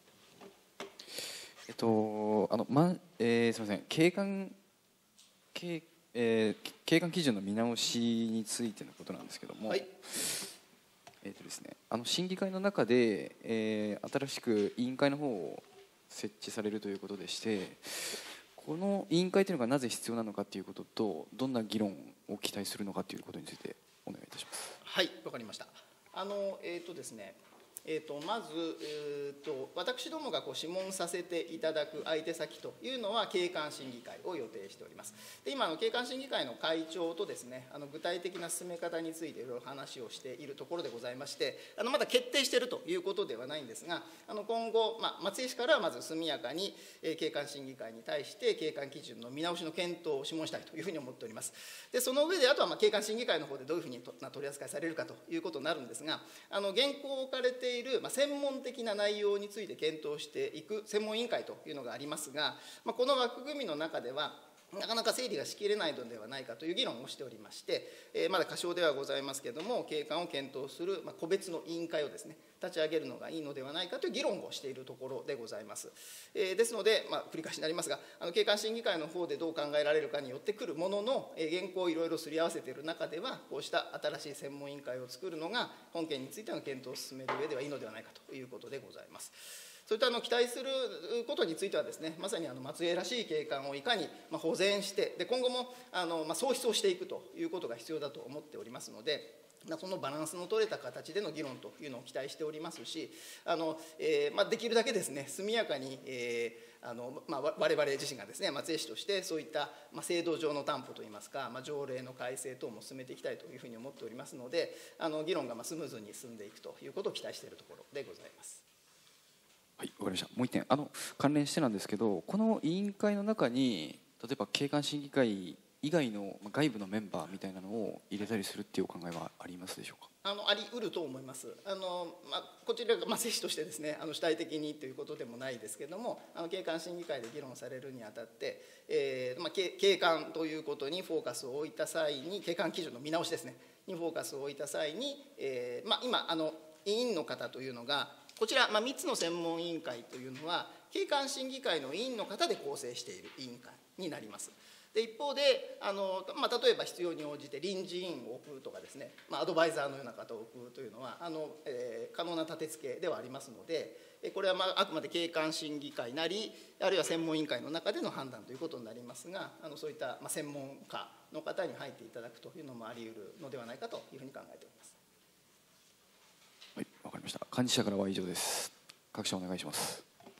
B: えっとあのまえー、すみません、景観景、えー、景観基準の見直しについてのことなんですけども。はい、えーとですね、あの審議会の中で、えー、新しく委員会の方を設置されるということでして、この委員会というのがなぜ必要なのかということと、どんな議論を期待するのかということについてお願いいたします。
A: はい、わかりました。あの、えーとですねえー、とまず、えー、と私どもがこう諮問させていただく相手先というのは景観審議会を予定しております。で今の景観審議会の会長とですね、あの具体的な進め方についていろいろ話をしているところでございまして、あのまだ決定しているということではないんですが、あの今後、まあ、松江市からはまず速やかに、えー、景観審議会に対して景観基準の見直しの検討を諮問したいというふうに思っております。でその上であとはまあ景観審議会の方でどういうふうにと取り扱いされるかということになるんですが、あの現行置かれている、まあ、専門的な内容について検討していく専門委員会というのがありますが、まあ、この枠組みの中ではなかなか整理がしきれないのではないかという議論をしておりまして、えー、まだ仮称ではございますけれども、景観を検討する、まあ、個別の委員会をですね立ち上げるのがいいのではないかという議論をしているところでございます。えー、ですので、まあ、繰り返しになりますが、あの景観審議会の方でどう考えられるかによってくるものの、えー、現行をいろいろすり合わせている中では、こうした新しい専門委員会を作るのが本件についての検討を進める上ではいいのではないかということでございます。そういったあの期待することについてはですね、まさにあの松江らしい景観をいかにまあ保全して、で今後もあのまあ創出をしていくということが必要だと思っておりますので、そのバランスの取れた形での議論というのを期待しておりますし、あの、えーまあ、できるだけですね速やかに、えーあのまあ、我々自身がですね松江市としてそういった、まあ、制度上の担保といいますか、まあ、条例の改正等も進めていきたいというふうに思っておりますので、あの議論がまあスムーズに進んでいくということを期待しているところでございます。
B: はい、わかりました。もう一点、あの関連してなんですけど、この委員会の中に例えば景観審議会以外の外部のメンバーみたいなのを入れたりするっていうお考えはありますでしょうか。
A: あのあり得ると思います。あの、まあ、こちらが、まあ、接種としてですね、あの主体的にということでもないですけれども、あの景観審議会で議論されるにあたって、えーまあ、景観ということにフォーカスを置いた際に、景観基準の見直しですねにフォーカスを置いた際に、えーまあ、今あの委員の方というのがこちら、まあ、みっつの専門委員会というのは景観審議会の委員の方で構成している委員会になります。で一方であの、まあ、例えば必要に応じて臨時委員を置くとかですね、まあ、アドバイザーのような方を置くというのはあの、えー、可能な立て付けではありますので、これは、まあ、あくまで景観審議会なりあるいは専門委員会の中での判断ということになりますが、あのそういった、まあ、専門家の方に入っていただくというのもあり得るのではないかというふうに考えております。
B: はい、わかりました。幹事社からは以上です。各社お願いします。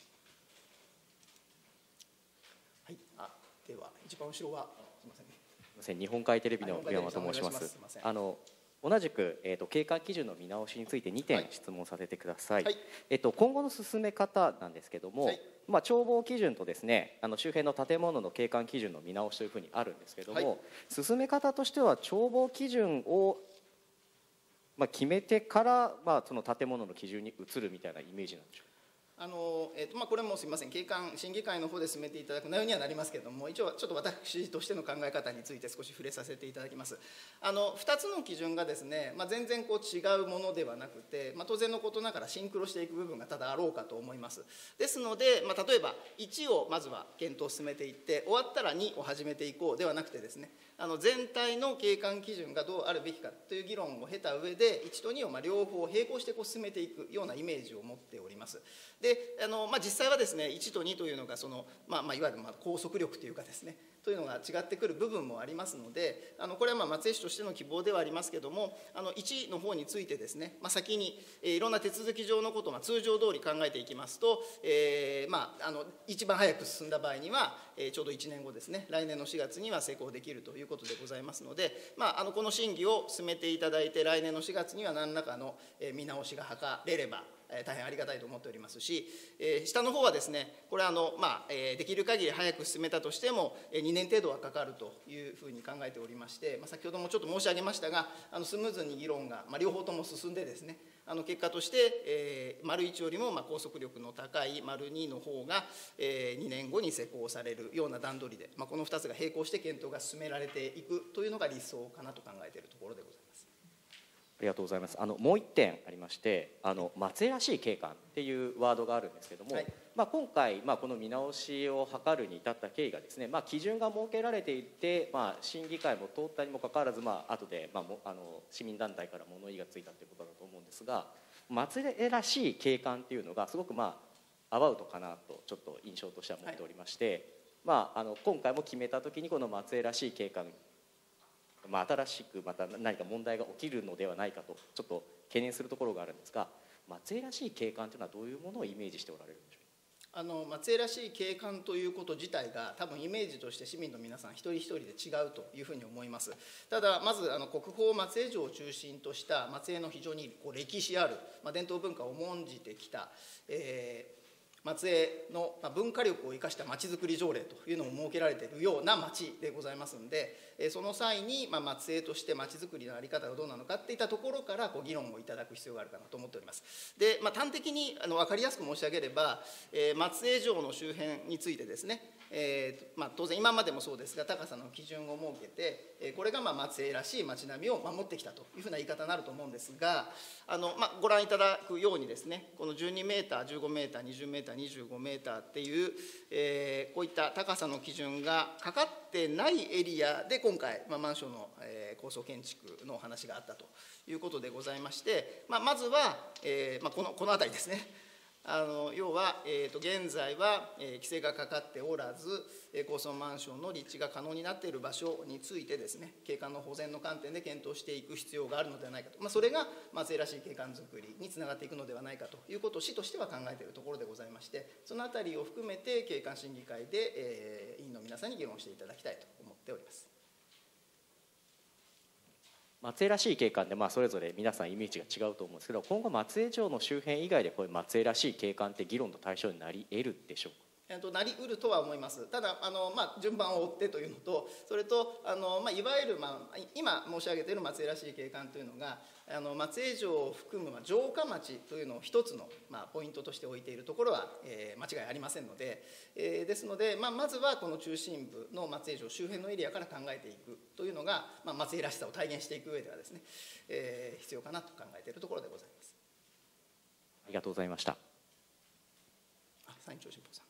A: はい、あでは一番後ろはすみません。
C: すみません、日本海テレビの宮山と申します。あの同じく、えーと、景観基準の見直しについてにてん質問させてください。はい、えーと、今後の進め方なんですけども、はい、まあ、眺望基準とですね、あの周辺の建物の景観基準の見直しというふうにあるんですけども、はい、進め方としては眺望基準をまあ決めてから、まあ、その建物の基準に移るみたいなイメージなんでしょうか。
A: あのえーとまあ、これもすみません、景観審議会の方で進めていただく内容にはなりますけれども、一応ちょっと私としての考え方について少し触れさせていただきます。あのふたつの基準がですね、まあ、全然こう違うものではなくて、まあ、当然のことながらシンクロしていく部分がただあろうかと思います。ですので、まあ、例えばいちをまずは検討を進めていって終わったらにを始めていこうではなくてですね、あの全体の景観基準がどうあるべきかという議論を経た上でいちとにをまあ両方並行してこう進めていくようなイメージを持っております。でであの、まあ、実際はですねいちとにというのがその、まあまあ、いわゆるまあ拘束力というかですねというのが違ってくる部分もありますので、あのこれはまあ松江市としての希望ではありますけども、あのいちの方についてですね、まあ、先に、えー、いろんな手続き上のことをまあ通常通り考えていきますと、えーまあ、あの一番早く進んだ場合には、えー、ちょうどいちねんごですね、来年のしがつには成功できるということでございますので、まあ、あのこの審議を進めていただいて、来年のしがつには何らかの見直しが図れれば大変ありがたいと思っておりますし、えー、下の方はですね、これはあの、まあえー、できる限り早く進めたとしてもにねん程度はかかるというふうに考えておりまして、まあ、先ほどもちょっと申し上げましたが、あのスムーズに議論が、まあ、両方とも進んでですね、あの結果として、えー、丸いちよりもまあ拘束力の高い丸にの方が、えー、にねんごに施行されるような段取りで、まあ、このふたつが並行して検討が進められていくというのが理想かなと考えているところでございます。
C: ありがとうございます。あのもう一点ありまして、あの松江らしい景観っていうワードがあるんですけども、はい、まあ、今回、まあ、この見直しを図るに至った経緯がですね、まあ、基準が設けられていて、まあ、審議会も通ったにもかかわらず、まあ後で、まあ、もあの市民団体から物言いがついたということだと思うんですが、松江らしい景観っていうのがすごくまあアバウトかなとちょっと印象としては持っておりまして、はい、まあ、あの今回も決めた時にこの松江らしい景観、まあ、新しくまた何か問題が起きるのではないかとちょっと懸念するところがあるんですが、松江らしい景観というのはどういうものをイメージしておられるんでしょうか。
A: あの松江らしい景観ということ自体が多分イメージとして市民の皆さん一人一人で違うというふうに思います。ただまずあの国宝松江城を中心とした松江の非常にこう歴史ある、まあ、伝統文化を重んじてきた、えー松江の文化力を生かしたまちづくり条例というのも設けられているような町でございますので、その際に松江としてまちづくりの在り方がどうなのかっていったところからこう議論をいただく必要があるかなと思っております。で、まあ、端的にあの分かりやすく申し上げれば、えー、松江城の周辺についてですね、えーまあ、当然今までもそうですが高さの基準を設けて、これがまあ松江らしい町並みを守ってきたというふうな言い方になると思うんですが、あの、まあ、ご覧いただくようにですね、このじゅうにメーターじゅうごメーターにじゅうメーターにじゅうごメーターっていう、えー、こういった高さの基準がかかってないエリアで今回、まあ、マンションの、えー、高層建築のお話があったということでございまして、まあ、まずは、えーまあ、この、この辺りですね。あの要は、えー、と現在は、えー、規制がかかっておらず、えー、高層マンションの立地が可能になっている場所についてですね、景観の保全の観点で検討していく必要があるのではないかと、まあ、それが松江らしい景観づくりにつながっていくのではないかということを市としては考えているところでございまして、そのあたりを含めて景観審議会で、えー、委員の皆さんに議論していただきたいと思っております。
C: 松江らしい景観で、まあ、それぞれ皆さんイメージが違うと思うんですけど、今後松江城の周辺以外でこういう松江らしい景観って議論の対象になり得るでしょうか。
A: えー、となりうるとは思います。ただあの、まあ、順番を追ってというのと、それとあの、まあ、いわゆる、まあ、今申し上げている松江らしい景観というのが、あの松江城を含む、まあ、城下町というのを一つの、まあ、ポイントとして置いているところは、えー、間違いありませんので、えー、ですので、まあ、まずはこの中心部の松江城周辺のエリアから考えていくというのが、まあ、松江らしさを体現していく上ではですね、えー、必要かなと考えているところでございます。
C: ありがとうございました。
A: あ、山陰町新報さん。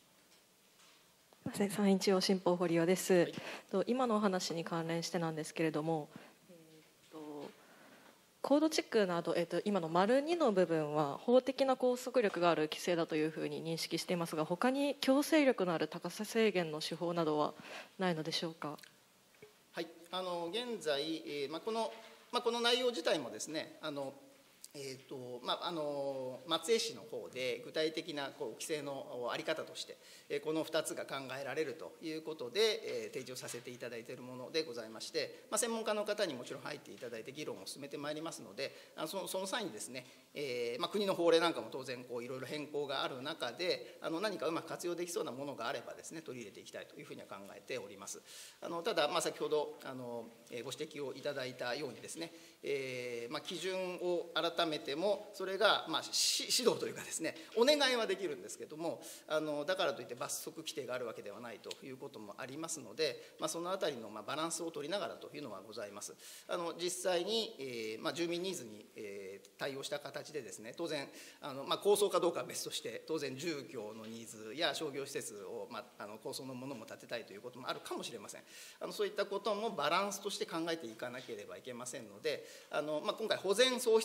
D: 山陰地方新報堀尾です、はい、今のお話に関連してなんですけれども、えー、とコードチェックなど、えー、と今の丸にの部分は法的な拘束力がある規制だというふうに認識していますが、他に強制力のある高さ制限の手法などはないのでしょうか。
A: はい、あの現在、えーまあ、この、まあ、この内容自体もですね、あのえーとまあ、あの松江市の方で具体的なこう規制の在り方として、えー、このふたつが考えられるということで、えー、提示をさせていただいているものでございまして、まあ、専門家の方にもちろん入っていただいて議論を進めてまいりますので、あのその、その際にですね、えーまあ、国の法令なんかも当然こういろいろ変更がある中で、あの何かうまく活用できそうなものがあればですね、取り入れていきたいというふうには考えております。あのただ、まあ、先ほどあの、えー、ご指摘をいただいたようにですね、えーまあ、基準を改めてもそれが、まあ、指導というかですね、お願いはできるんですけども、あのだからといって罰則規定があるわけではないということもありますので、まあ、そのあたりのまあバランスを取りながらというのはございます。あの実際に、えーまあ、住民ニーズに、えー、対応した形でですね、当然あの、まあ、高層かどうかは別として、当然住居のニーズや商業施設を、まあ、あの高層のものも建てたいということもあるかもしれません。あのそういったこともバランスとして考えていかなければいけませんので、あの、まあ、今回保全創出というふうな言い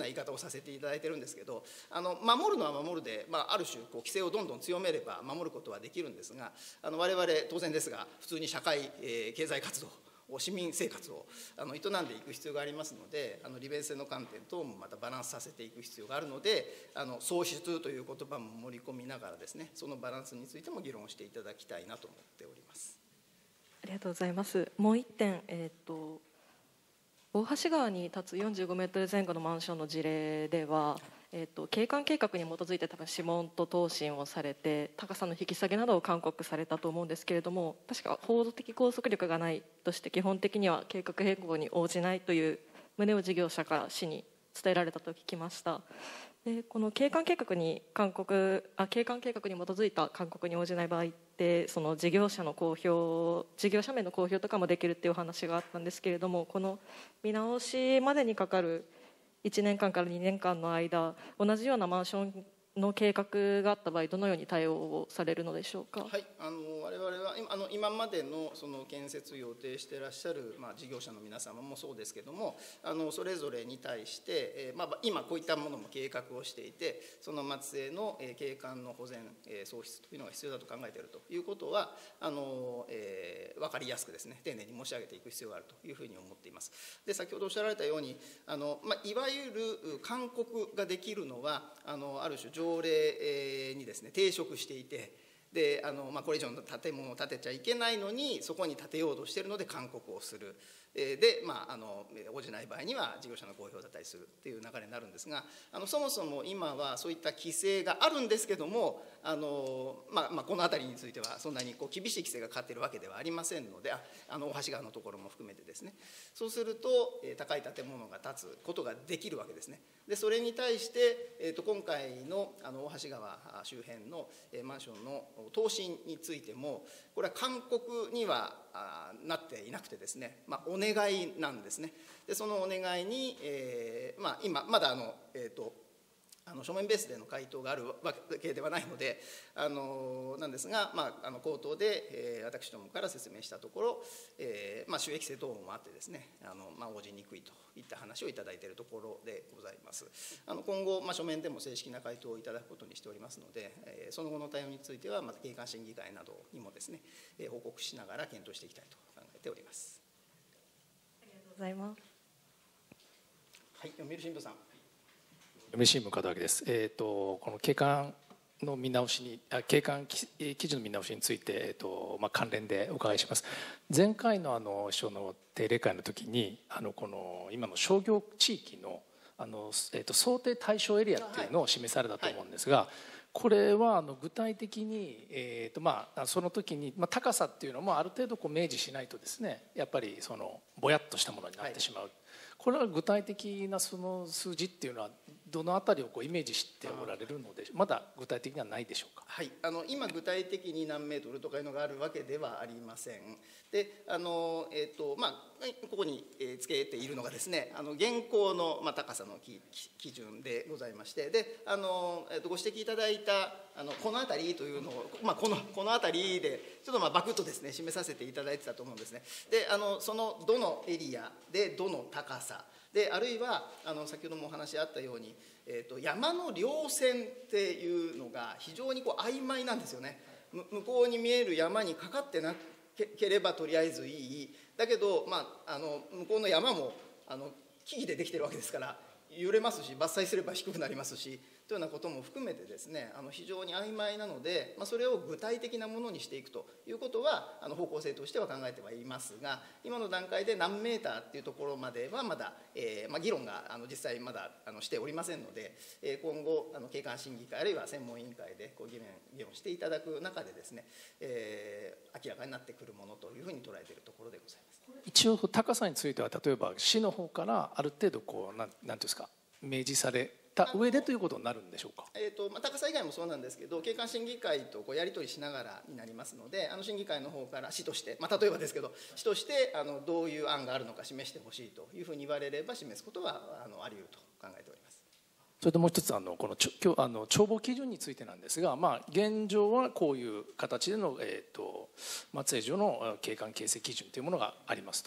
A: 言い方をさせていただいてるんですけど、あの守るのは守るで、まあ、ある種こう規制をどんどん強めれば守ることはできるんですが、あの我々当然ですが普通に社会、えー、経済活動市民生活をあの営んでいく必要がありますので、あの利便性の観点等もまたバランスさせていく必要があるので、あの創出という言葉も盛り込みながらですね、そのバランスについても議論していただきたいなと思っております。
D: ありがとうございます。もう一点、えー、と大橋川に立つよんじゅうごメートル前後のマンションの事例では、えー、と景観計画に基づいて多分諮問と答申をされて高さの引き下げなどを勧告されたと思うんですけれども、確か法的拘束力がないとして基本的には計画変更に応じないという旨を事業者から市に伝えられたと聞きました。でこの景観計画に勧告あ景観計画に基づいた勧告に応じない場合って、その事業者の公表事業者名の公表とかもできるっていうお話があったんですけれども、この見直しまでにかかるいちねんかんからにねんかんの間、同じようなマンションの計画があった場合、どのように対応をされるのでしょうか。
A: はい、あの我々は今あの今までのその建設を予定していらっしゃる、まあ、事業者の皆様もそうですけども、あのそれぞれに対して、えーまあ、今こういったものも計画をしていて、その末裔の、えー、景観の保全、えー、創出というのが必要だと考えているということは、あの、えー、分かりやすくですね、丁寧に申し上げていく必要があるというふうに思っています。で先ほどおっしゃられたように、あの、まあ、いわゆる勧告ができるのは、あのある種条例にですね抵触していて、であの、まあ、これ以上の建物を建てちゃいけないのにそこに建てようとしているので勧告をする。で、まあ、あの応じない場合には事業者の公表だったりするっていう流れになるんですが、あのそもそも今はそういった規制があるんですけども、あの、まあまあ、この辺りについてはそんなにこう厳しい規制がかかっているわけではありませんので、ああの大橋川のところも含めてですね、そうすると、えー、高い建物が建つことができるわけですね。でそれに対して、えー、と今回の、あの大橋川周辺の、えー、マンションの答申についても、これは勧告にはあなっていなくてですね、まあ、お願いなんですね。でそのお願いに、えーまあ、今まだあの、えー、とあの書面ベースでの回答があるわけではないので、あのなんですが、まあ、あの口頭で、えー、私どもから説明したところ、えーまあ、収益性等もあってですね、あの、まあ、応じにくいといった話をいただいているところでございます。あの今後、まあ、書面でも正式な回答をいただくことにしておりますので、えー、その後の対応についてはまた景観審議会などにもですね、えー、報告しながら検討していきたいと考えております。
D: ありがとうございます。
A: はい、読売新聞さん。
E: 読売新聞門脇です。えっ、ー、とこの景観の見直しに、あ景観基準の見直しについて、えーとまあ、関連でお伺いします。前回のあの市長の定例会の時に、あのこの今の商業地域のあの、えーと想定対象エリアっていうのを示されたと思うんですが、はいはい、これはあの具体的に、えーとまあ、その時に、まあ、高さっていうのもある程度こう明示しないとですね、やっぱりそのぼやっとしたものになってしまう、はい、これは具体的なその数字っていうのはどのあたりをこうイメージしておられるので、まだ具体的にはないでしょうか。
A: はい、あの今具体的に何メートルとかいうのがあるわけではありません。であの、えーとまあ、ここにつけているのがですね、あの現行の、まあ、高さの基準でございまして、であの、えーとご指摘いただいたあのこの辺りというのを、まあ、このこの辺りでちょっとまあバクッとですね示させていただいてたと思うんですね。であのそのどのエリアでどの高さで、あるいはあの先ほどもお話あったように、えー、と山の稜線っていうのが非常にこう曖昧なんですよね。向こうに見える山にかかってなければとりあえずいい、だけど、まあ、あの向こうの山もあの木々でできてるわけですから揺れますし、伐採すれば低くなりますしというようなことも含めてですね、あの非常に曖昧なので、まあ、それを具体的なものにしていくということはあの方向性としては考えてはいますが、今の段階で何メーターっていうところまではまだ、えーまあ、議論があの実際まだあのしておりませんので、えー、今後あの景観審議会あるいは専門委員会でこう議論議論していただく中でですね、えー、明らかになってくるものというふうに捉えているところでございます。
E: 一応高さについては例えば市の方からある程度こうなん、なんていうんですか、明示された上でということになるんでしょうか。
A: えーとまあ、高さ以外もそうなんですけど、景観審議会とこうやり取りしながらになりますので、あの審議会の方から市として、まあ、例えばですけど市としてあのどういう案があるのか示してほしいというふうに言われれば示すことはあのあり得ると考えております。
E: それともう一つ、あのこのちょあの帳簿基準についてなんですが、まあ、現状はこういう形での、えーと、松江城の景観形成基準というものがありますと。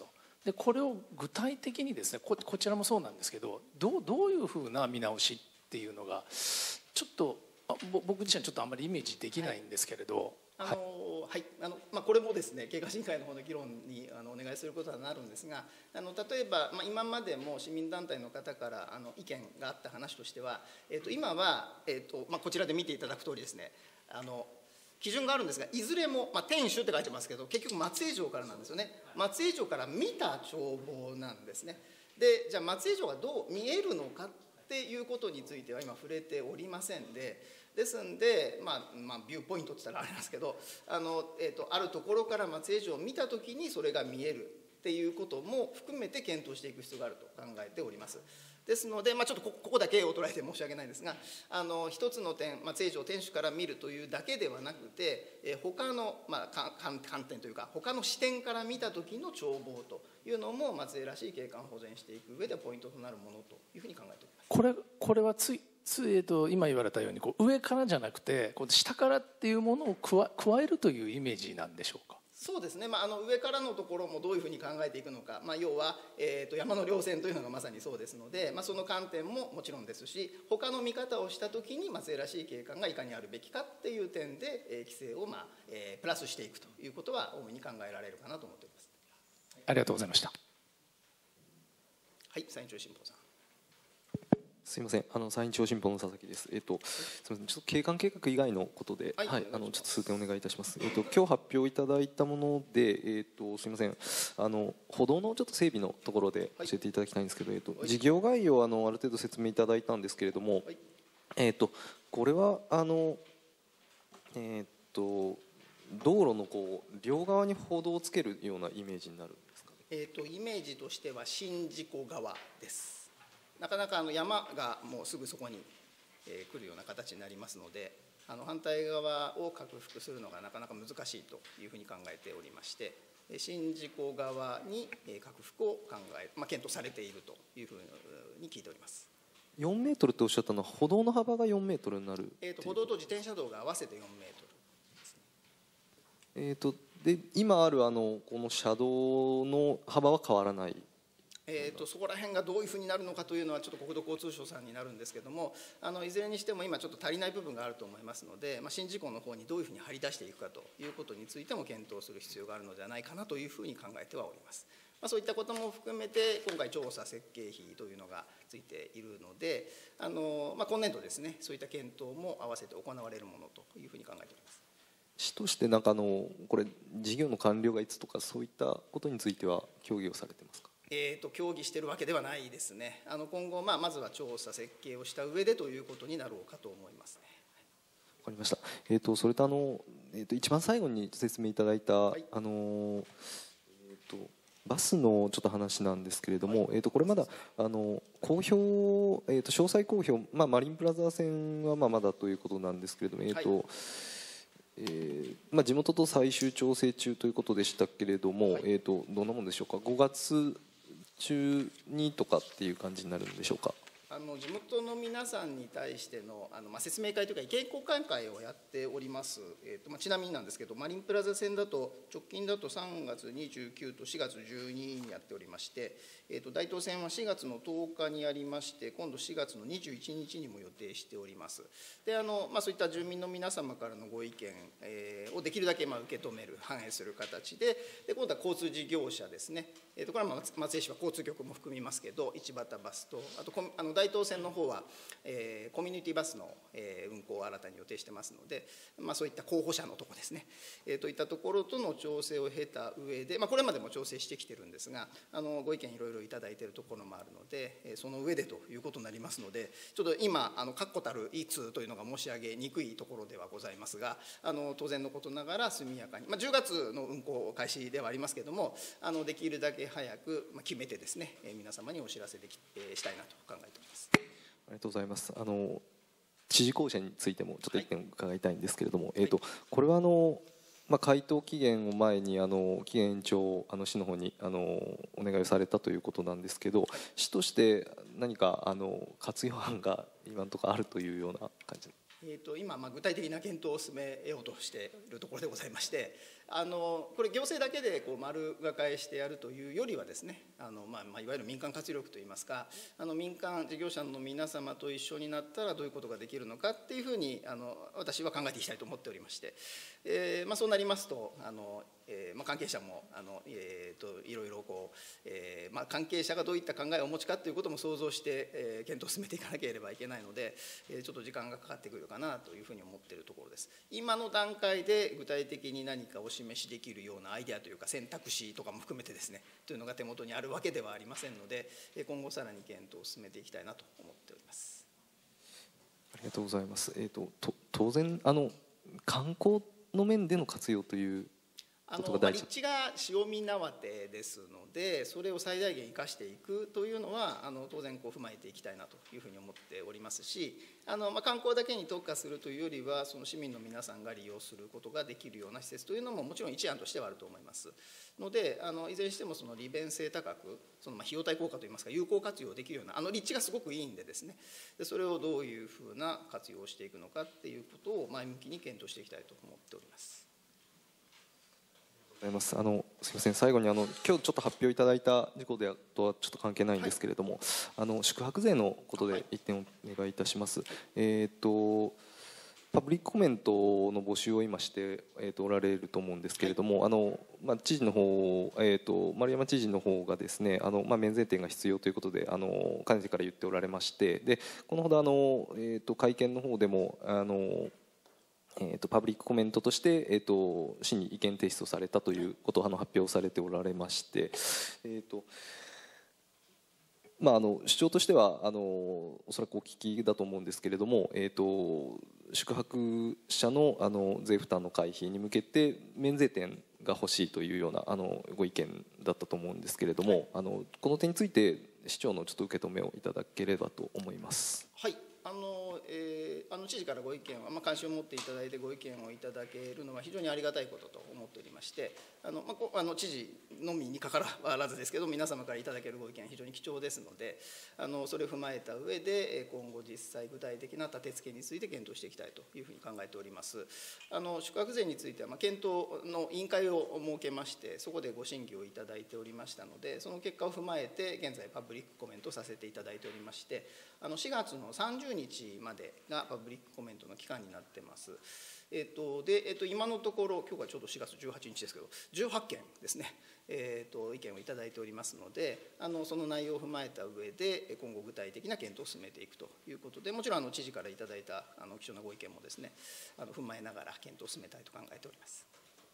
E: でこれを具体的にですね こ, こちらもそうなんですけどどうどういうふうな見直しっていうのがちょっと僕自身はちょっとあんまりイメージできないんですけれど、
A: はい、あのはいあのまあ、これもですね経過審議会の方の議論にあのお願いすることになるんですが、あの例えば、まあ、今までも市民団体の方からあの意見があった話としては、えー、と今は、えーとまあ、こちらで見ていただく通りですね、あの基準があるんですが、いずれも、まあ、天守って書いてますけど結局松江城からなんですよね。松江城から見た眺望なんですね。でじゃあ松江城がどう見えるのかっていうことについては今触れておりませんで、ですんで、まあまあ、ビューポイントって言ったらあれなんですけど、あの、えーと、あるところから松江城を見た時にそれが見えるっていうことも含めて検討していく必要があると考えております。ですので、まあ、ちょっと こ, ここだけを捉えて申し訳ないんですが、あの一つの点、松江城天守から見るというだけではなくて、えー、他の、まあ、観点というか他の視点から見た時の眺望というのも松江らしい景観保全していく上でポイントとなるものというふうに考えております。
E: これこれはついつい、えー、と今言われたようにこう上からじゃなくてこう下からっていうものを加加えるというイメージなんでしょうか。
A: そうですね、まあ、あの上からのところもどういうふうに考えていくのか、まあ、要は、えー、と山の稜線というのがまさにそうですので、まあ、その観点ももちろんですし、他の見方をしたときに松江らしい景観がいかにあるべきかっていう点で、えー、規制を、まあえー、プラスしていくということは大いに考えられるかなと思っております。
E: ありがとうございました。
A: はい、山陰町新報さん。
F: すみません、あの山陰町新報の佐々木です。えっと、すみません、ちょっと景観計画以外のことで、はい、はい、あのちょっと数点お願いいたします。えっと今日発表いただいたもので、えっとすみません、あの歩道のちょっと整備のところで教えていただきたいんですけど、えっと事業概要をあのある程度説明いただいたんですけれども、えっとこれはあのえっと道路のこう両側に歩道をつけるようなイメージになるんですかね。
A: えっとイメージとしては宍道湖側です。なかなかあの山がもうすぐそこに、えー、来るような形になりますので、あの反対側を克服するのがなかなか難しいというふうに考えておりまして、宍道湖側に克服を考え、まあ、検討されているというふうに聞いております。
F: よんメートルっておっしゃったのは歩道の幅がよんメートルになる、
A: えー、と歩道と自転車道が合わせてよんメート
F: ル、えー、とで今あるあのこの車道の幅は変わらない。
A: えー、とそこら辺がどういうふうになるのかというのはちょっと国土交通省さんになるんですけども、あのいずれにしても今ちょっと足りない部分があると思いますので、まあ、宍道湖の方にどういうふうに張り出していくかということについても検討する必要があるのではないかなというふうに考えてはおります。まあ、そういったことも含めて今回調査設計費というのがついているので、あの、まあ、今年度ですね、そういった検討も合わせて行われるものというふうに考えております。
F: 市としてなんかあのこれ事業の完了がいつとかそういったことについては協議をされてますか。
A: えー、と協議しているわけではないですね。あの今後、まあ、まずは調査設計をした上でということになろうかと思いますね。
F: わかりました。えー、とそれとあの、えー、と一番最後に説明いただいた、はい、あのえー、とバスのちょっと話なんですけれども、はい、えー、とこれまだあの公表、えー、と詳細公表、まあ、マリンプラザ線はまあまだということなんですけれども、えーとはいえーまあ、地元と最終調整中ということでしたけれども、はい、えー、とどんなものでしょうか。ごがつ中にとかっていう感じになるんでしょうか。
A: あの地元の皆さんに対しての、あの、まあ、説明会というか意見交換会をやっております。えーとまあ、ちなみになんですけど、マリンプラザ線だと直近だとさんがつにじゅうくとしがつじゅうににやっておりまして、えー、と大東線はしがつのとおかにやりまして、今度しがつのにじゅういちにちにも予定しております。であの、まあ、そういった住民の皆様からのご意見、えー、をできるだけまあ受け止める反映する形で、で今度は交通事業者ですね、えー、とこれはまあ松江市は交通局も含みますけど、一畑バスとあとあの大東線の方は、えー、コミュニティバスの、えー、運行を新たに予定してますので、まあ、そういった候補者のところですね、えー、といったところとの調整を経た上で、まあ、これまでも調整してきてるんですが、あのご意見いろいろいただいているところもあるので、えー、その上でということになりますので、ちょっと今あの確固たるいつというのが申し上げにくいところではございますが、あの当然のことながら速やかに、まあ、じゅうがつの運行開始ではありますけれども、あのできるだけ早く決めてですね、えー、皆様にお知らせでき、えー、したいなと考えております。
F: ありがとうございます。あの知事公舎についてもちょっと意見を伺いたいんですけれども、はい、えーとこれはあの、まあ、回答期限を前にあの期限延長をあの市の方にあのお願いをされたということなんですけど、はい、市として何かあの活用案が今のところあるというような感じ。
A: えー、と今、まあ、具体的な検討を進めようとしているところでございまして、 あのこれ行政だけでこう丸がかえしてやるというよりはですね、あの、まあまあ、いわゆる民間活力といいますか、あの民間事業者の皆様と一緒になったらどういうことができるのかっていうふうにあの私は考えていきたいと思っておりまして、えーまあ、そうなりますとあの、えーまあ、関係者もあの、えー、といろいろこう、えーまあ、関係者がどういった考えをお持ちかということも想像して、えー、検討を進めていかなければいけないので、えー、ちょっと時間がかかってくるかなというふうに思っているところです。今の段階で具体的に何かお示しできるようなアイデアというか選択肢とかも含めてですねというのが手元にあるわけではありませんので、今後さらに検討を進めていきたいなと思っております。
F: ありがとうございます。えーと、と当然あの観光の面での活用という
A: あのまあ、立地が潮見縄手ですので、それを最大限生かしていくというのはあの当然こう踏まえていきたいなというふうに思っておりますし、あの、まあ、観光だけに特化するというよりはその市民の皆さんが利用することができるような施設というのももちろん一案としてはあると思いますので、あのいずれにしてもその利便性高くそのまあ費用対効果といいますか有効活用できるようなあの立地がすごくいいんでですね、でそれをどういうふうな活用をしていくのかっていうことを前向きに検討していきたいと思っております。
F: あのすみません、最後にあの今日ちょっと発表いただいた事項でとはちょっと関係ないんですけれども、はい、あの宿泊税のことで一点お願いいたします。はい、えっ、ー、とパブリックコメントの募集を今して、えー、とおられると思うんですけれども、はい、あのまあ、知事の方、えー、と丸山知事の方がですね、あの、まあ、免税店が必要ということであのかねてから言っておられまして、でこのほどあの、えー、と会見の方でもあのえー、とパブリックコメントとして、えー、と市に意見提出をされたということをあの発表されておられまして、えーとまあ、あの主張としてはあのおそらくお聞きだと思うんですけれども、えー、と宿泊者の、あの税負担の回避に向けて免税店が欲しいというようなあのご意見だったと思うんですけれども、はい、あのこの点について市長のちょっと受け止めをいただければと思います。
A: はい、あのえー、あの知事からご意見は、まあ、関心を持っていただいてご意見をいただけるのは非常にありがたいことと思っておりまして、あの、まあ、あの知事のみにかかわらずですけど皆様からいただけるご意見は非常に貴重ですので、あのそれを踏まえた上で今後実際具体的な立て付けについて検討していきたいというふうに考えております。あの宿泊税については、まあ、検討の委員会を設けましてそこでご審議をいただいておりましたので、その結果を踏まえて現在パブリックコメントをさせていただいておりまして、あのしがつのさんじゅうにちまでがパブリックコメントの期間になってます。えっとでえっと、今のところ今日がちょうどしがつじゅうはちにちですけどじゅうはっけんですね、えっと、意見をいただいておりますので、あのその内容を踏まえた上で今後具体的な検討を進めていくということで、もちろんあの知事からいただいたあの貴重なご意見もですねあの踏まえながら検討を進めたいと考えております。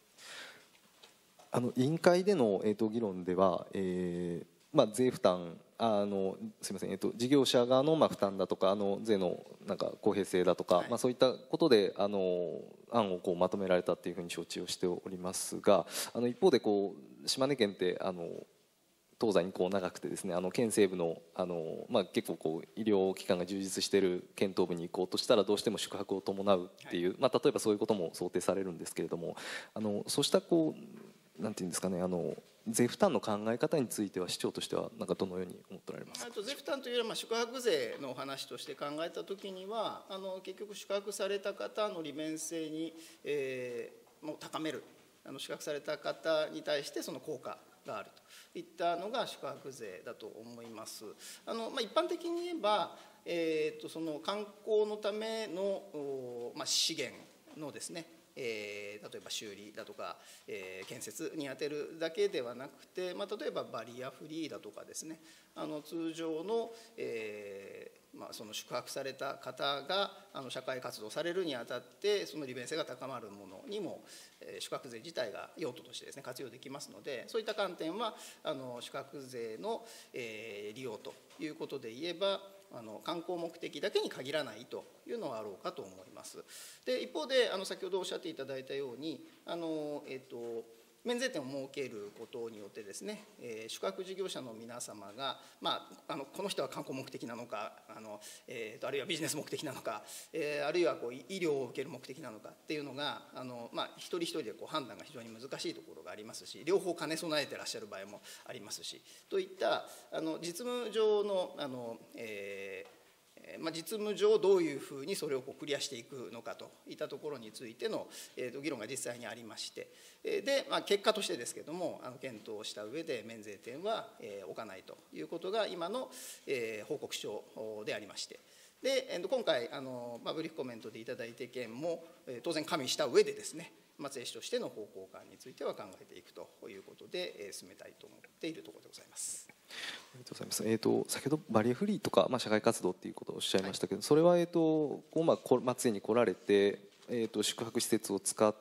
F: あの委員会での、えー、と議論では、えーまあ、税負担あのすみません、えっと、事業者側のまあ負担だとかあの税のなんか公平性だとか、はい、まあ、そういったことであの案をこうまとめられたというふうに承知をしておりますが、あの一方でこう島根県ってあの東西にこう長くてですね、あの県西部のあの、まあ、結構こう医療機関が充実している県東部に行こうとしたらどうしても宿泊を伴うっていう、はい、まあ、例えばそういうことも想定されるんですけれども、あのそうしたこうなんていうんですかね、あの税負担の考え方については市長としてはなんかどのように思っておられますか。
A: あと税負担というよりは、まあ、宿泊税のお話として考えたときにはあの結局宿泊された方の利便性に、えー、もう高める、あの宿泊された方に対してその効果があるといったのが宿泊税だと思います。あの、まあ、一般的に言えば、えー、とその観光のための、まあ、資源のですね、えー、例えば修理だとか、えー、建設に充てるだけではなくて、まあ、例えばバリアフリーだとかですね、あの通常の、えーまあ、その宿泊された方があの社会活動されるにあたってその利便性が高まるものにも、えー、宿泊税自体が用途としてですね活用できますので、そういった観点はあの宿泊税の、えー、利用ということで言えばあの観光目的だけに限らないというのはあろうかと思います。で一方であの先ほどおっしゃっていただいたようにあの、えーと免税店を設けることによってですね、えー、宿泊事業者の皆様が、まあ、あのこの人は観光目的なのかあの、えー、とあるいはビジネス目的なのか、えー、あるいはこう医療を受ける目的なのかっていうのがあの、まあ、一人一人でこう判断が非常に難しいところがありますし、両方兼ね備えてらっしゃる場合もありますしといったあの実務上のあの、えーまあ、実務上どういうふうにそれをこうクリアしていくのかといったところについての、えー、と議論が実際にありまして、で、まあ、結果としてですけどもあの検討した上で免税店は、えー、置かないということが今の、えー、報告書でありまして、で今回あの、まあ、ブリーフコメントでいただいて県も、えー、当然加味した上でですね、松江市としての方向感については考えていくということで、えー、進めたいと思っているところでございます。
F: ありがとうございます。えーと、先ほどバリアフリーとか、まあ、社会活動っていうことをおっしゃいましたけど、はい、それは、えーとこうまあ、松江に来られて、えーと、宿泊施設を使って、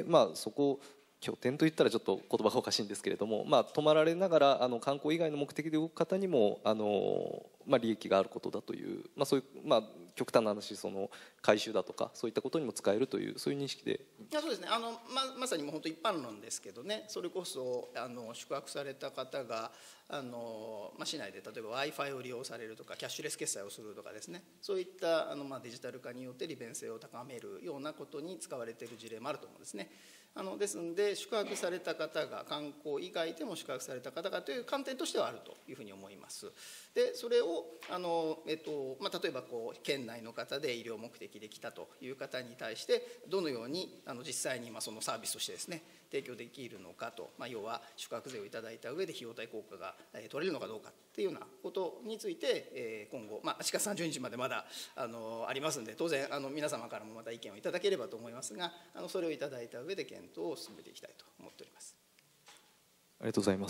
F: まあ、そこを拠点といったらちょっと言葉がおかしいんですけれども、まあ、泊まられながらあの観光以外の目的で動く方にもあの、まあ、利益があることだという、まあ、そういう、まあ、極端な話、その回収だとかそういったことにも使えるというそういう認識で。
A: いやそうですね、あの ま, まさにもう本当一般論ですけどね、それこそあの宿泊された方があの、まあ、市内で例えば Wi-Fi を利用されるとかキャッシュレス決済をするとかですね、そういったあの、まあ、デジタル化によって利便性を高めるようなことに使われている事例もあると思うんですね。あのですので宿泊された方が観光以外でも宿泊された方がという観点としてはあるというふうに思います。でそれをあの、えっとまあ、例えばこう県内の方で医療目的で来たという方に対してどのようにあの実際にまあそのサービスとしてですね提供できるのかと、まあ、要は宿泊税をいただいた上で費用対効果が取れるのかどうかっていうようなことについて今後、まあ、しがつさんじゅうにちまでまだ あのありますので当然あの皆様からもまた意見をいただければと思いますが、あのそれをいただいた上で検討を進めていきたいと思っております。
F: ありがとうございます。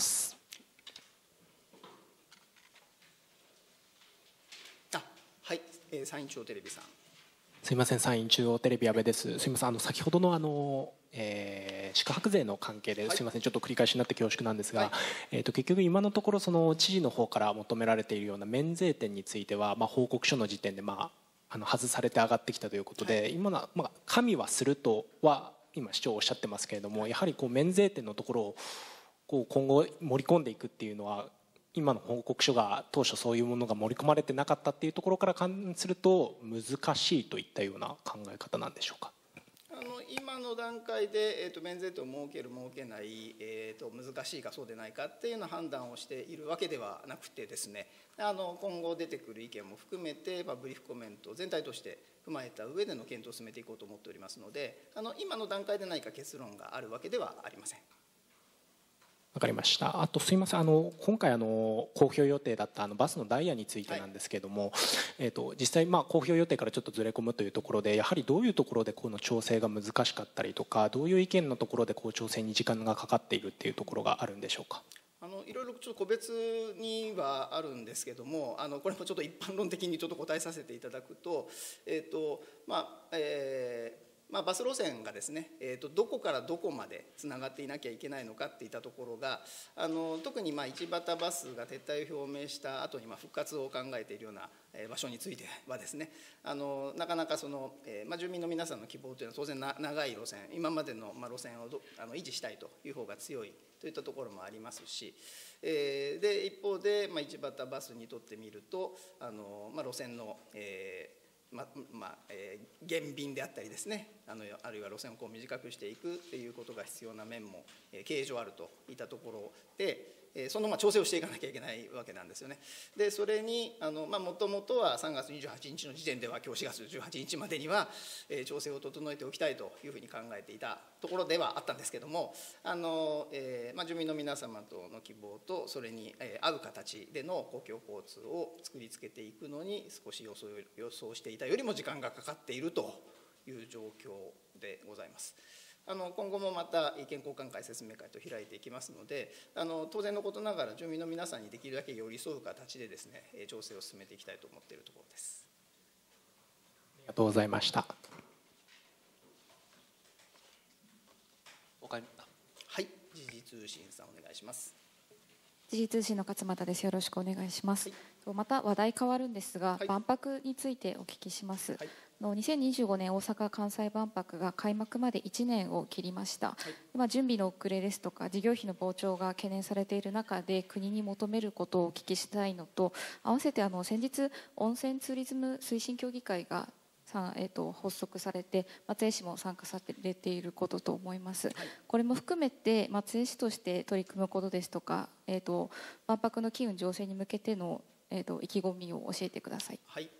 A: あはい、えー、山陰中央テレビさん。
G: すみません、山陰中央テレビ阿部です。すみません、あの先ほどのあの、えー、宿泊税の関係ですみません、ちょっと繰り返しになって恐縮なんですが、はい、えー、と結局今のところその知事の方から求められているような免税店については、まあ、報告書の時点で、まあ、あの外されて上がってきたということで、はい、今の、まあ、加味はするとは今市長おっしゃってますけれども、やはりこう免税店のところをこう今後盛り込んでいくっていうのは今の報告書が当初そういうものが盛り込まれてなかったっていうところから勘すると難しいといったような考え方なんでしょうか。
A: あの今の段階で、えー、と免税店を設ける設けない、えー、と難しいかそうでないかっていうような判断をしているわけではなくてですね、あの今後出てくる意見も含めて、まあ、ブリーフコメント全体として踏まえた上での検討を進めていこうと思っておりますので、あの今の段階で何か結論があるわけではありません。
G: わかりました。あとすみません、あの今回あの公表予定だったあのバスのダイヤについてなんですけれども、はい、えー、と実際まあ公表予定からちょっとずれ込むというところで、やはりどういうところでこの調整が難しかったりとか、どういう意見のところでこう調整に時間がかかっているっていうところがあるんでしょうか。
A: あのいろいろちょっと個別にはあるんですけども、あのこれもちょっと一般論的にちょっと答えさせていただくと、えっ、ー、とまあえーまあ、バス路線がですね、えー、とどこからどこまでつながっていなきゃいけないのかっていったところが、あの特にまあ一畑バスが撤退を表明した後にまあ復活を考えているような場所についてはですね、あのなかなかその、えーまあ、住民の皆さんの希望というのは当然な長い路線、今までのまあ路線をどあの維持したいという方が強いといったところもありますし、えー、で一方で、まあ、一畑バスにとってみるとあの、まあ、路線の、えーままあえー、減便であったりですね、あのあるいは路線をこう短くしていくっていうことが必要な面も、えー、経営上あるといったところで、えー、そのまあ調整をしていかなきゃいけないわけなんですよね。でそれにもともとはさんがつにじゅうはちにちの時点では今日しがつじゅうはちにちまでには、えー、調整を整えておきたいというふうに考えていたところではあったんですけども、あの、えーまあ、住民の皆様との希望とそれに、えー、合う形での公共交通を作りつけていくのに少し予想、予想していたよりも時間がかかっているという状況でございます。あの今後もまた意見交換会、説明会と開いていきますので、あの当然のことながら住民の皆さんにできるだけ寄り添う形でですね、調整を進めていきたいと思っているところです。
G: ありがとうございました。
A: はい、時事通信さんお願いします。
H: 時事通信の勝俣です。よろしくお願いします。はい、また話題変わるんですが、はい、万博についてお聞きします。はい、のにせんにじゅうごねん大阪・関西万博が開幕までいちねんを切りました。はい、まあ、準備の遅れですとか事業費の膨張が懸念されている中で国に求めることをお聞きしたいのと、合わせてあの先日温泉ツーリズム推進協議会がえー、と発足されて松江市も参加されていることと思います。はい、これも含めて松江市として取り組むことですとか、えー、と万博の機運醸成に向けての、えー、と意気込みを教えてください。
A: はい、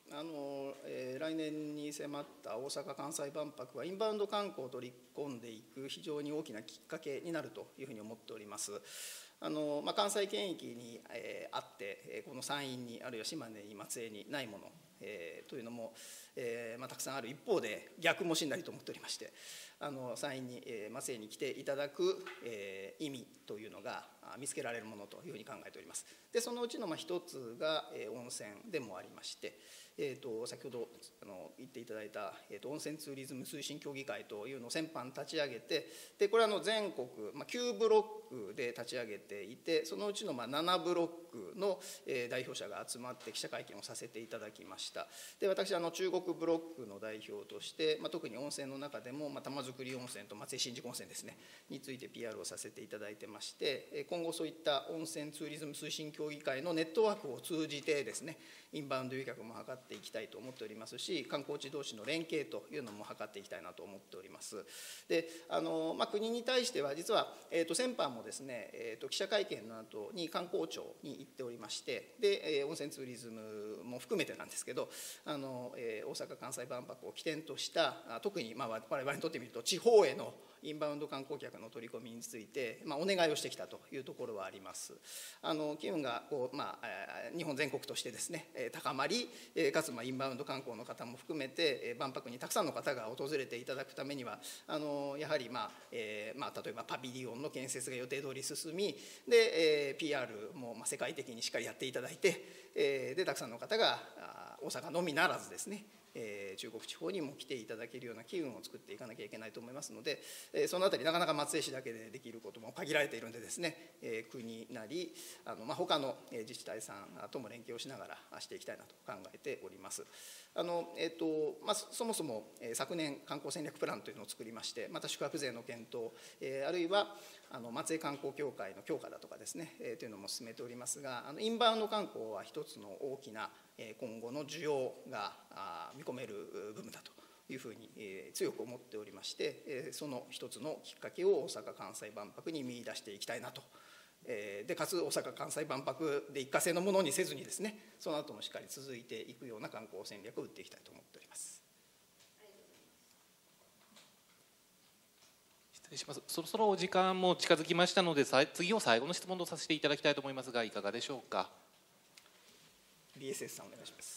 A: あのえー、来年に迫った大阪・関西万博はインバウンド観光を取り込んでいく非常に大きなきっかけになるというふうに思っております。あのまあ、関西圏域に、えー、あってこの山陰にあるいは島根に松江にないもの、えー、というのも、えーまあ、たくさんある一方で逆もしんなりと思っておりまして、あの山陰に、えー、松江に来ていただく、えー、意味というのが見つけられるものというふうに考えております。でそのうちのまあ一つが、えー、温泉でもありまして、えー、と先ほどあの言っていただいた、えー、と温泉ツーリズム推進協議会というのを先般立ち上げて、でこれはあの全国、まあ、きゅうブロックで立ち上げていて、そのうちのまあななブロックの、えー、代表者が集まって記者会見をさせていただきました。で私あの中国ブロックの代表として、まあ、特に温泉の中でも、まあ、玉造温泉と松江新宿温泉ですねについて ピーアール をさせていただいてまして、今後そういった温泉ツーリズム推進協議会のネットワークを通じてですね、インバウンド誘客も図っていきたいと思っておりますし、観光地同士の連携というのも図っていきたいなと思っております。であの、まあ、国に対しては実は、えー、と先般もですね、えー、と記者会見の後に観光庁に行っておりまして、で、えー、温泉ツーリズムも含めてなんですけど、あの、えー、大阪・関西万博を起点とした特に、まあ、我々にとってみると地方へのインバウンド観光客の取り込みについて、まあ、お願いをしてきたというところはあります。あの機運がこう、まあ、日本全国としてですね高まり、かつまあインバウンド観光の方も含めて万博にたくさんの方が訪れていただくためには、あのやはり、まあえーまあ、例えばパビリオンの建設が予定通り進み、で、えー、ピーアール もまあ世界的にしっかりやっていただいて、えー、でたくさんの方が大阪のみならずですね、えー、中国地方にも来ていただけるような機運を作っていかなきゃいけないと思いますので、えー、そのあたりなかなか松江市だけでできることも限られているんでですね、えー、国なりあの、まあ、他の自治体さんとも連携をしながらしていきたいなと考えております。あの、えーとまあ、そもそも、えー、昨年観光戦略プランというのを作りまして、また宿泊税の検討、えー、あるいはあの松江観光協会の強化だとかですね、えー、というのも進めておりますが、あのインバウンド観光は一つの大きな今後の需要が見込める部分だというふうに強く思っておりまして、その一つのきっかけを大阪・関西万博に見出していきたいなと。でかつ大阪・関西万博で一過性のものにせずにですね、その後もしっかり続いていくような観光戦略を打っていきたいと思っております。
I: 失礼します。そろそろお時間も近づきましたので、次を最後の質問とさせていただきたいと思いますが、いかがでしょうか。
A: ビーエスエス さんお願いします。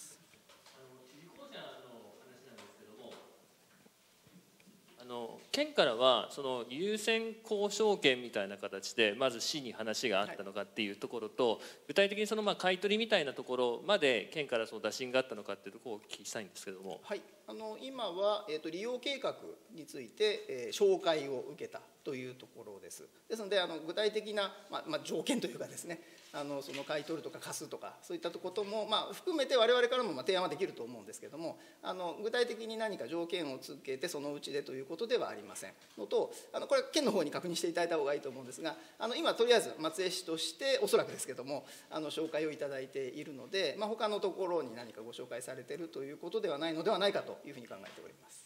J: あの県からはその優先交渉権みたいな形でまず市に話があったのかっていうところと、はい、具体的にそのまあ買い取りみたいなところまで県からその打診があったのかっていうところをお聞きしたいんですけども。
A: はい、あの今は、えー、と利用計画について、えー、紹介を受けたというところです。ですのであの具体的な、まあまあ、条件というかですね、あのその買い取るとか貸すとかそういったことも、まあ、含めて我々からもまあ提案はできると思うんですけども、あの具体的に何か条件をつけてそのうちでということではありませんのと、あのこれは県の方に確認していただいた方がいいと思うんですが、あの今とりあえず松江市としておそらくですけどもあの紹介をいただいているので、まあ、他のところに何かご紹介されているということではないのではないかというふうに考えております。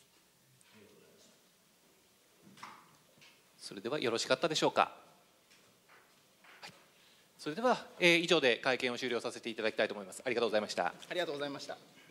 I: それではよろしかったでしょうか。はい、それでは、えー、以上で会見を終了させていただきたいと思います。ありがとうございました。
A: ありがとうございました。